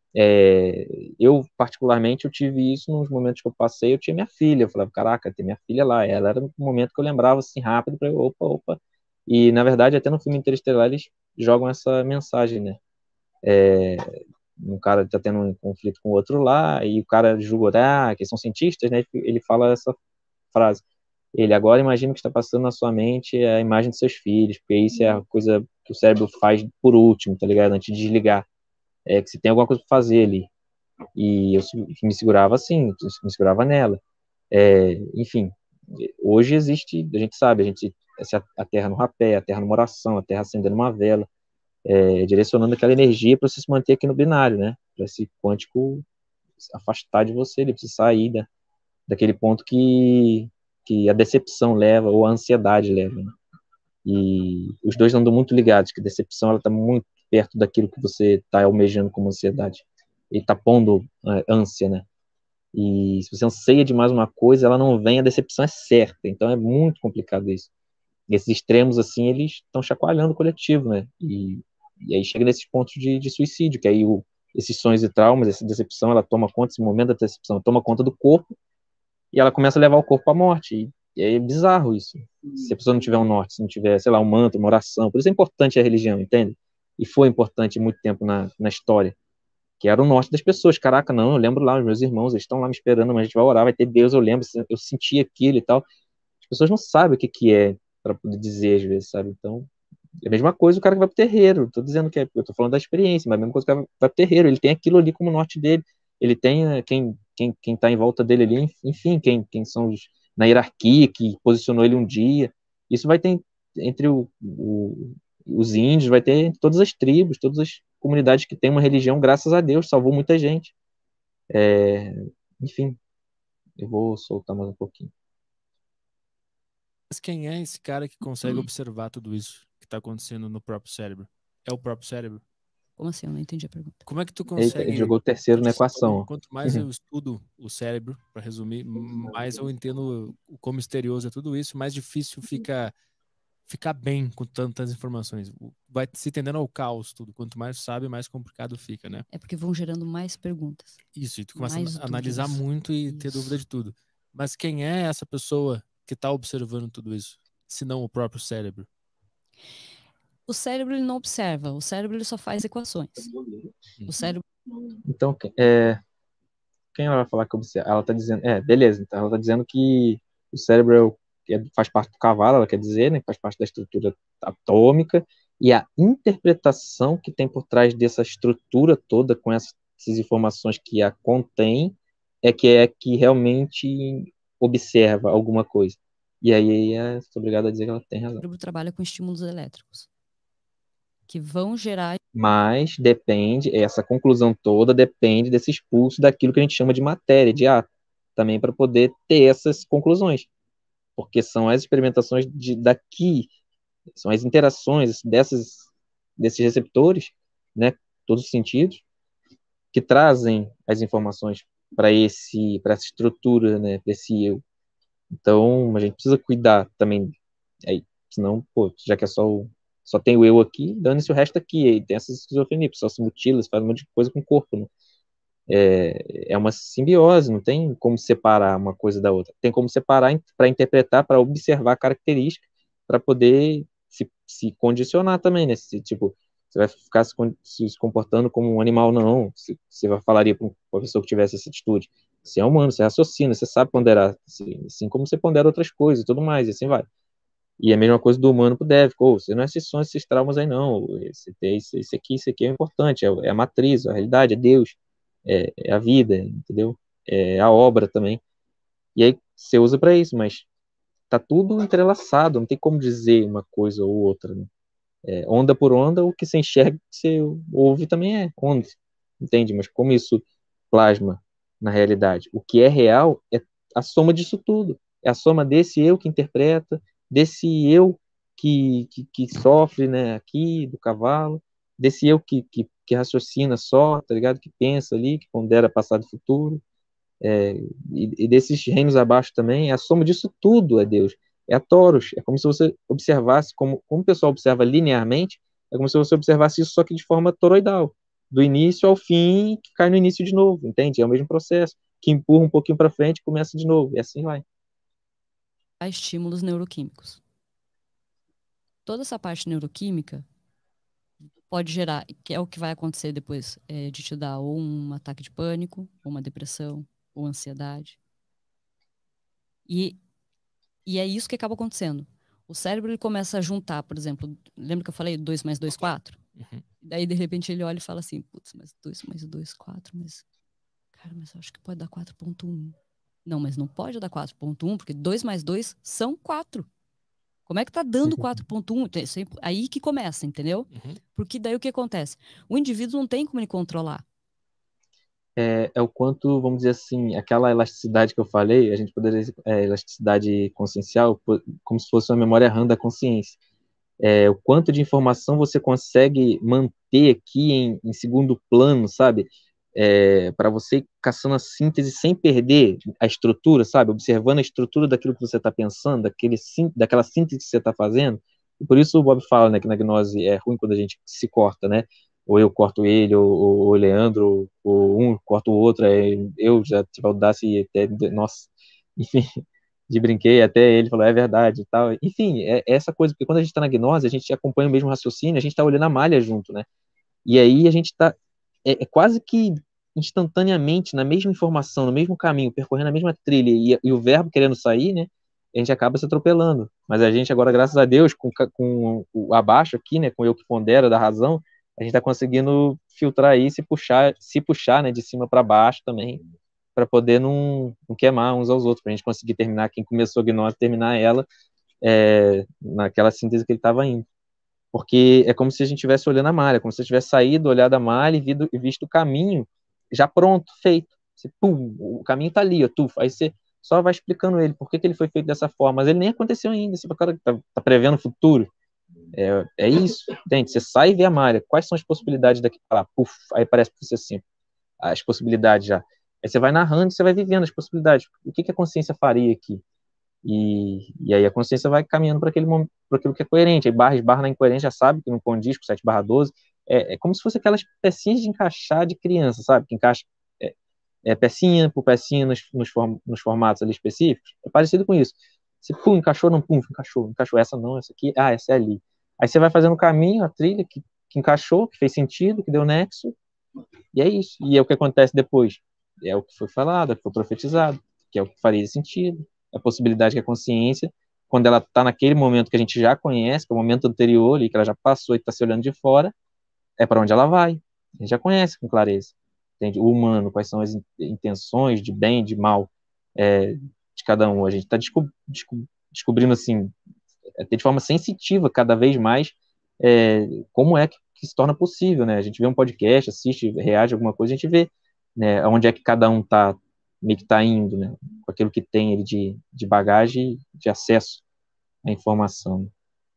é, eu, particularmente, eu tive isso nos momentos que eu passei, eu tinha minha filha, eu falava, caraca, tem minha filha lá, ela era um momento que eu lembrava, assim, rápido, para opa, opa, e, na verdade, até no filme Interestelar, eles jogam essa mensagem, né, é, um cara tá tendo um conflito com o outro lá, e o cara julga, ah, que são cientistas, né, ele fala essa frase, ele, agora imagina o que está passando na sua mente é a imagem de seus filhos, porque isso é a coisa que o cérebro faz por último, tá ligado, antes de desligar, é que se tem alguma coisa para fazer ali. E eu me segurava assim, me segurava nela. É, enfim, hoje existe, a gente sabe, a gente a terra no rapé, a terra numa oração, a terra acendendo uma vela, é, direcionando aquela energia para você se manter aqui no binário, né? Para esse quântico afastar de você, ele precisa sair da, daquele ponto que, que a decepção leva, ou a ansiedade leva, né? E os dois andam muito ligados, que a decepção ela está muito perto daquilo que você está almejando como ansiedade. Ele está pondo uh, ânsia, né? E se você anseia demais uma coisa, ela não vem, a decepção é certa. Então é muito complicado isso. E esses extremos, assim, eles estão chacoalhando o coletivo, né? E, e aí chega nesses pontos de, de suicídio, que aí o, esses sonhos e traumas, essa decepção, ela toma conta, esse momento da decepção, toma conta do corpo, e ela começa a levar o corpo à morte. E, e é bizarro isso. Se a pessoa não tiver um norte, se não tiver, sei lá, um mantra, uma oração. Por isso é importante a religião, entende? E foi importante muito tempo na, na história, que era o norte das pessoas. Caraca, não, eu lembro lá, os meus irmãos, eles estão lá me esperando, mas a gente vai orar, vai ter Deus, eu lembro, eu senti aquilo e tal. As pessoas não sabem o que, que é para poder dizer, às vezes, sabe? Então, é a mesma coisa o cara que vai pro terreiro. Tô dizendo que é, eu tô falando da experiência, mas a mesma coisa que o cara vai pro terreiro, ele tem aquilo ali como norte dele, ele tem quem, quem, quem tá em volta dele ali, enfim, quem, quem são os, na hierarquia, que posicionou ele um dia. Isso vai ter entre o, o, os índios, vai ter todas as tribos, todas as comunidades que tem uma religião, graças a Deus, salvou muita gente. É, enfim, eu vou soltar mais um pouquinho. Mas quem é esse cara que consegue observar tudo isso que está acontecendo no próprio cérebro? É o próprio cérebro? Como assim? Eu não entendi a pergunta. Como é que tu Eita, consegue... ele jogou o terceiro na equação. Quanto mais eu estudo o cérebro, para resumir, mais eu entendo o quão misterioso é tudo isso, mais difícil fica ficar bem com tantas informações. Vai se tendendo ao caos tudo. Quanto mais sabe, mais complicado fica, né? É porque vão gerando mais perguntas. Isso, e tu começa Mais a analisar dúvidas. muito e Isso. ter dúvida de tudo. Mas quem é essa pessoa que está observando tudo isso? Se não o próprio cérebro? O cérebro ele não observa, o cérebro ele só faz equações. O cérebro Então, é, quem ela vai falar que observa? Ela tá dizendo, é, beleza, então ela tá dizendo que o cérebro é o, é, faz parte do cavalo, ela quer dizer, né, faz parte da estrutura atômica, e a interpretação que tem por trás dessa estrutura toda, com essas, essas informações que a contém, é que é que realmente observa alguma coisa. E aí é obrigado a dizer que ela tem razão. O cérebro trabalha com estímulos elétricos que vão gerar. Mas depende, essa conclusão toda depende desse expulso daquilo que a gente chama de matéria, de átomo, também para poder ter essas conclusões. Porque são as experimentações de, daqui, são as interações dessas, desses receptores, né, todos os sentidos, que trazem as informações para esse, para essa estrutura, né, para esse eu. Então, a gente precisa cuidar também, aí, senão, pô, já que é só o só tem o eu aqui, dane-se o resto aqui, e tem essa esquizofrenia, só se mutila, se faz um monte de coisa com o corpo, né? É, é uma simbiose, não tem como separar uma coisa da outra. Tem como separar para interpretar, para observar a característica, para poder se, se condicionar também, né? Se, tipo, você vai ficar se, se comportando como um animal, não. Se, você falaria para um professor que tivesse essa atitude. Você é humano, você raciocina, você sabe ponderar, assim, assim como você pondera outras coisas e tudo mais, e assim vai. E a mesma coisa do humano pro Dev, oh, você não é esses sonhos, esses traumas aí não, esse, esse, esse aqui, isso aqui é importante, é, é a matriz, a realidade, é Deus, é, é a vida, entendeu? É a obra também. E aí você usa para isso, mas tá tudo entrelaçado, não tem como dizer uma coisa ou outra, né? É, onda por onda, o que você enxerga, que você ouve também é onda, entende? Mas como isso plasma na realidade? O que é real é a soma disso tudo. É a soma desse eu que interpreta, desse eu que, que, que sofre, né, aqui, do cavalo, desse eu que, que, que raciocina só, tá ligado? Que pensa ali, que pondera passado e futuro, é, e, e desses reinos abaixo também, é a soma disso tudo é Deus. É a Toros. É como se você observasse, como, como o pessoal observa linearmente, é como se você observasse isso só que de forma toroidal. Do início ao fim, que cai no início de novo, entende? É o mesmo processo. Que empurra um pouquinho para frente e começa de novo. E assim vai. A estímulos neuroquímicos. Toda essa parte neuroquímica pode gerar, que é o que vai acontecer depois, é, de te dar ou um ataque de pânico, ou uma depressão, ou ansiedade. E, e é isso que acaba acontecendo. O cérebro ele começa a juntar, por exemplo, lembra que eu falei dois mais dois, quatro? Uhum. Daí, de repente, ele olha e fala assim, putz, mas dois mais dois, quatro, mas... Cara, mas eu acho que pode dar quatro ponto um. Não, mas não pode dar quatro ponto um, porque dois mais dois são quatro. Como é que tá dando quatro ponto um? Aí que começa, entendeu? Uhum. Porque daí o que acontece? O indivíduo não tem como ele controlar. É, é o quanto, vamos dizer assim, aquela elasticidade que eu falei, a gente poderia dizer, é, elasticidade consciencial, po- como se fosse uma memória RAM da consciência. É, o quanto de informação você consegue manter aqui em, em segundo plano, sabe? É, para você ir caçando a síntese sem perder a estrutura, sabe? Observando a estrutura daquilo que você está pensando, daquele, sim- daquela síntese que você está fazendo. E por isso o Bob fala, né, que na gnose é ruim quando a gente se corta, né? Ou eu corto ele, ou, ou o Leandro, ou um corta o outro. Aí eu já tive a audácia e até, nossa, enfim, de brinquei, até ele falou, é verdade e tal. Enfim, é, é essa coisa, porque quando a gente está na gnose, a gente acompanha o mesmo raciocínio, a gente está olhando a malha junto, né? E aí a gente está, é, é quase que instantaneamente, na mesma informação, no mesmo caminho, percorrendo a mesma trilha, e, e o verbo querendo sair, né? A gente acaba se atropelando. Mas a gente agora, graças a Deus, com, com o abaixo aqui, né? Com eu que pondera da razão, a gente está conseguindo filtrar isso e puxar, se puxar, né? De cima para baixo também, para poder não, não queimar uns aos outros, para a gente conseguir terminar, quem começou a gnose, terminar ela é, naquela síntese que ele estava indo. Porque é como se a gente estivesse olhando a malha, como se eu tivesse saído, olhado a malha e, vido, e visto o caminho já pronto, feito. Você, pum, o caminho está ali, ó, tuf, aí você só vai explicando ele por que, que ele foi feito dessa forma, mas ele nem aconteceu ainda, você cara, tá, tá prevendo o futuro. É, é isso, entende? Você sai e vê a malha, quais são as possibilidades daqui para lá? Puf, aí parece para você assim, as possibilidades já. Aí você vai narrando, você vai vivendo as possibilidades. O que, que a consciência faria aqui? E, e aí a consciência vai caminhando para aquele momento, para aquilo que é coerente. Aí barra esbarra na incoerência, já sabe que não condiz com sete barra doze. É, é como se fosse aquelas pecinhas de encaixar de criança, sabe? Que encaixa é, é pecinha por pecinha nos, nos, form, nos formatos ali específicos. É parecido com isso. Se pum, encaixou, não, pum, encaixou, encaixou. Essa não, essa aqui, ah, essa é ali. Aí você vai fazendo o caminho, a trilha que, que encaixou, que fez sentido, que deu nexo, e é isso. E é o que acontece depois. É o que foi falado, é o que foi profetizado, que é o que faria sentido. A possibilidade que a consciência, quando ela está naquele momento que a gente já conhece, que é o momento anterior, ali, que ela já passou e está se olhando de fora, é para onde ela vai. A gente já conhece com clareza. Entende? O humano, quais são as intenções de bem, de mal é, de cada um. A gente está desco desco descobrindo, assim, de forma sensitiva, cada vez mais, é, como é que, que se torna possível, né? A gente vê um podcast, assiste, reage a alguma coisa, a gente vê, né, onde é que cada um está meio que está indo, né? Com aquilo que tem ele de, de bagagem, de acesso à informação.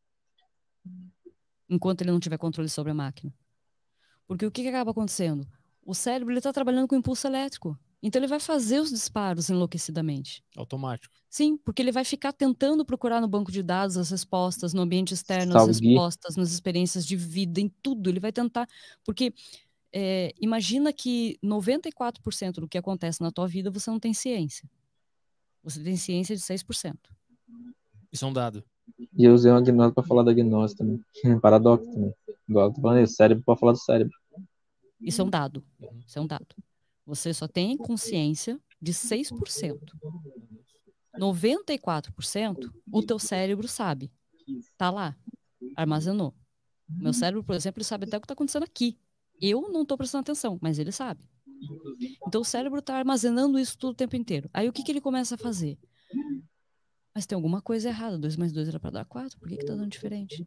Enquanto ele não tiver controle sobre a máquina. Porque o que, que acaba acontecendo? O cérebro está trabalhando com impulso elétrico. Então ele vai fazer os disparos enlouquecidamente. Automático. Sim, porque ele vai ficar tentando procurar no banco de dados as respostas, no ambiente externo as Salve, Gui. respostas, nas experiências de vida, em tudo. Ele vai tentar. Porque é, imagina que noventa e quatro por cento do que acontece na tua vida você não tem ciência. Você tem ciência de seis por cento. Isso é um dado. E eu usei uma gnose para falar da gnose também. Paradoxo também. Igual eu tô falando isso, cérebro para falar do cérebro. Isso é um dado. Uhum. Isso é um dado. Você só tem consciência de seis por cento. noventa e quatro por cento o teu cérebro sabe. Tá lá. Armazenou. Meu cérebro, por exemplo, ele sabe até o que está acontecendo aqui. Eu não estou prestando atenção, mas ele sabe. Então o cérebro está armazenando isso tudo o tempo inteiro. Aí o que, que ele começa a fazer? Mas tem alguma coisa errada. dois mais dois era para dar quatro, por que que tá dando diferente?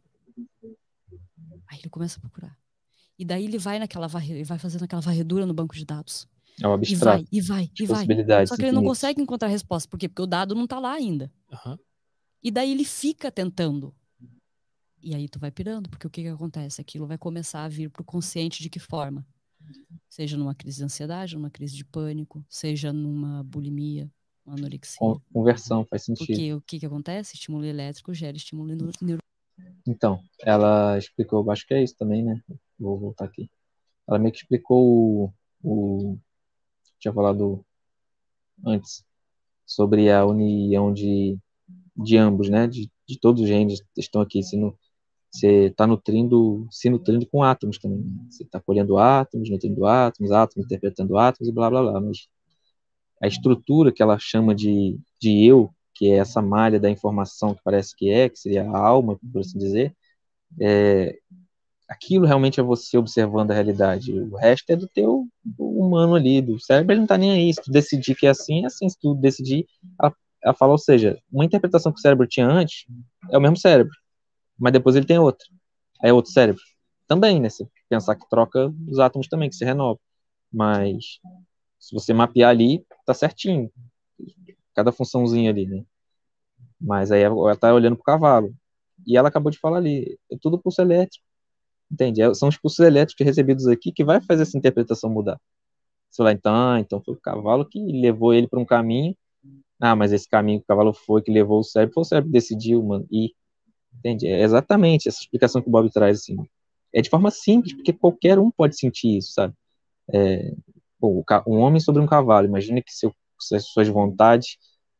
Aí ele começa a procurar. E daí ele vai naquela varre... ele vai fazendo aquela varredura no banco de dados. É um E abstrato vai, e vai, de e vai. possibilidades Só que ele não infinitas. consegue encontrar a resposta. Por quê? Porque o dado não tá lá ainda. Aham. E daí ele fica tentando. E aí tu vai pirando, porque o que que acontece? Aquilo vai começar a vir pro consciente de que forma? Seja numa crise de ansiedade, numa crise de pânico, seja numa bulimia, uma anorexia. Con- Conversão faz sentido. Porque o que que acontece? Estímulo elétrico gera estímulo neuro. Então, ela explicou, acho que é isso também, né? Vou voltar aqui. Ela meio que explicou o, o tinha falado antes sobre a união de, de ambos, né? De, de todos os genes que estão aqui. Se no, você está nutrindo, se nutrindo com átomos também. Né? Você está colhendo átomos, nutrindo átomos, átomos interpretando átomos e blá blá blá. Mas a estrutura que ela chama de, de eu, que é essa malha da informação que parece que é, que seria a alma, por assim dizer, é, aquilo realmente é você observando a realidade. O resto é do teu do humano ali, do cérebro, ele não tá nem aí. Se tu decidir que é assim, é assim. Se tu decidir, ela, ela fala, ou seja, uma interpretação que o cérebro tinha antes é o mesmo cérebro, mas depois ele tem outra. Aí é outro cérebro. Também, né? Se pensar que troca os átomos também, que se renova. Mas se você mapear ali, tá certinho. Cada funçãozinha ali, né? Mas aí ela tá olhando pro cavalo. E ela acabou de falar ali, é tudo pulso elétrico. Entende? É- São os pulsos elétricos recebidos aqui que vai fazer essa interpretação mudar. Você vai, então, ah, então foi o cavalo que levou ele para um caminho. Ah, mas esse caminho que o cavalo foi, que levou o cérebro, foi o cérebro que decidiu, mano. E, entende? É exatamente essa explicação que o Bob traz, assim. É de forma simples, porque qualquer um pode sentir isso, sabe? É, pô, o ca- um homem sobre um cavalo. Imagina que seu, suas suas vontades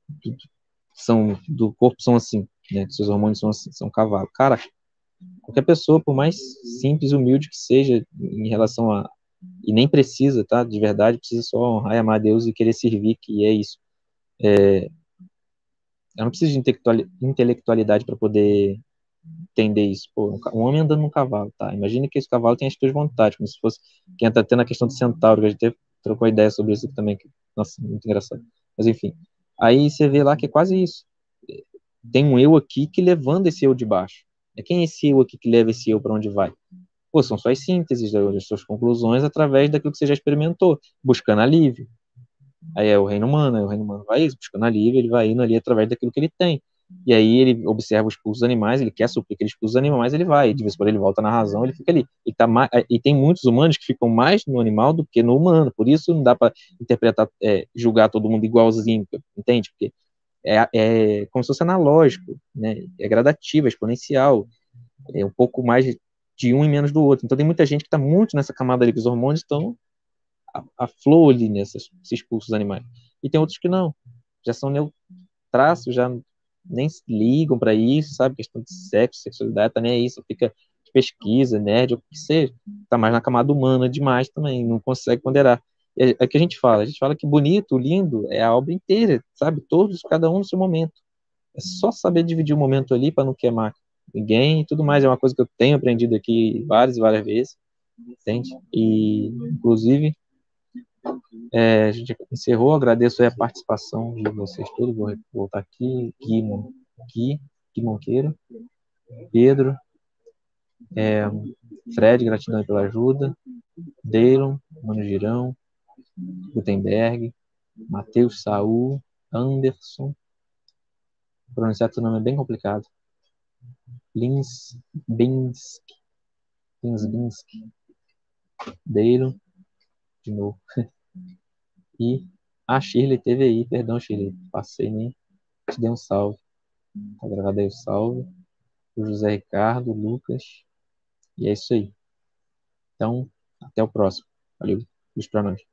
são, do corpo são assim, né? Que seus hormônios são assim, são cavalo. Cara, qualquer pessoa, por mais simples e humilde que seja em relação a. E nem precisa, tá? De verdade, precisa só honrar e amar a Deus e querer servir, que é isso. Eu não preciso de intelectuali- intelectualidade para poder entender isso. Pô, um ca- um homem andando num cavalo, tá? Imagina que esse cavalo tem as tuas vontades, como se fosse. Quem tá tendo a questão do centauro, que a gente até trocou ideia sobre isso aqui também. Que, nossa, muito engraçado. Mas enfim. Aí você vê lá que é quase isso. Tem um eu aqui que levando esse eu de baixo. É quem é esse eu aqui que leva esse eu para onde vai? Pô, são suas sínteses das suas conclusões através daquilo que você já experimentou, buscando alívio. Aí é o reino humano, aí o reino humano vai isso, buscando alívio, ele vai indo ali através daquilo que ele tem. E aí ele observa os pulsos animais, ele quer suprir aqueles pulsos animais, ele vai, de vez em quando ele volta na razão, ele fica ali. E, tá mais, e tem muitos humanos que ficam mais no animal do que no humano, por isso não dá para interpretar, é, julgar todo mundo igualzinho, entende? Porque é, é como se fosse analógico, né? É gradativo, é exponencial, é um pouco mais de um e menos do outro. Então tem muita gente que está muito nessa camada ali que os hormônios estão a, a flor ali nesses pulsos animais. E tem outros que não, já são neutrácios, já nem se ligam para isso, sabe? Questão de sexo, sexualidade, tá nem aí, só fica de pesquisa, nerd, ou o que seja. Tá mais na camada humana demais também, não consegue ponderar. É, é o que a gente fala, a gente fala que bonito, lindo, é a obra inteira, sabe? Todos, cada um no seu momento. É só saber dividir o momento ali para não queimar ninguém e tudo mais. É uma coisa que eu tenho aprendido aqui várias e várias vezes, entende? E, inclusive, é, a gente encerrou. Agradeço aí a participação de vocês todos. Vou voltar aqui. Gui, Mon- Gui, Gui Monqueiro, Pedro, é, Fred, gratidão pela ajuda. Deilon, Mano Girão, Gutenberg, Matheus Saul, Anderson. Pronunciar teu nome é bem complicado. Lins Binsky, Linsbinsky, Deilon, de novo. E a Shirley teve aí, perdão, Shirley, passei nem te dei um salve. Tá gravado aí o salve. O José Ricardo, o Lucas. E é isso aí. Então, até o próximo. Valeu. Beijo pra nós.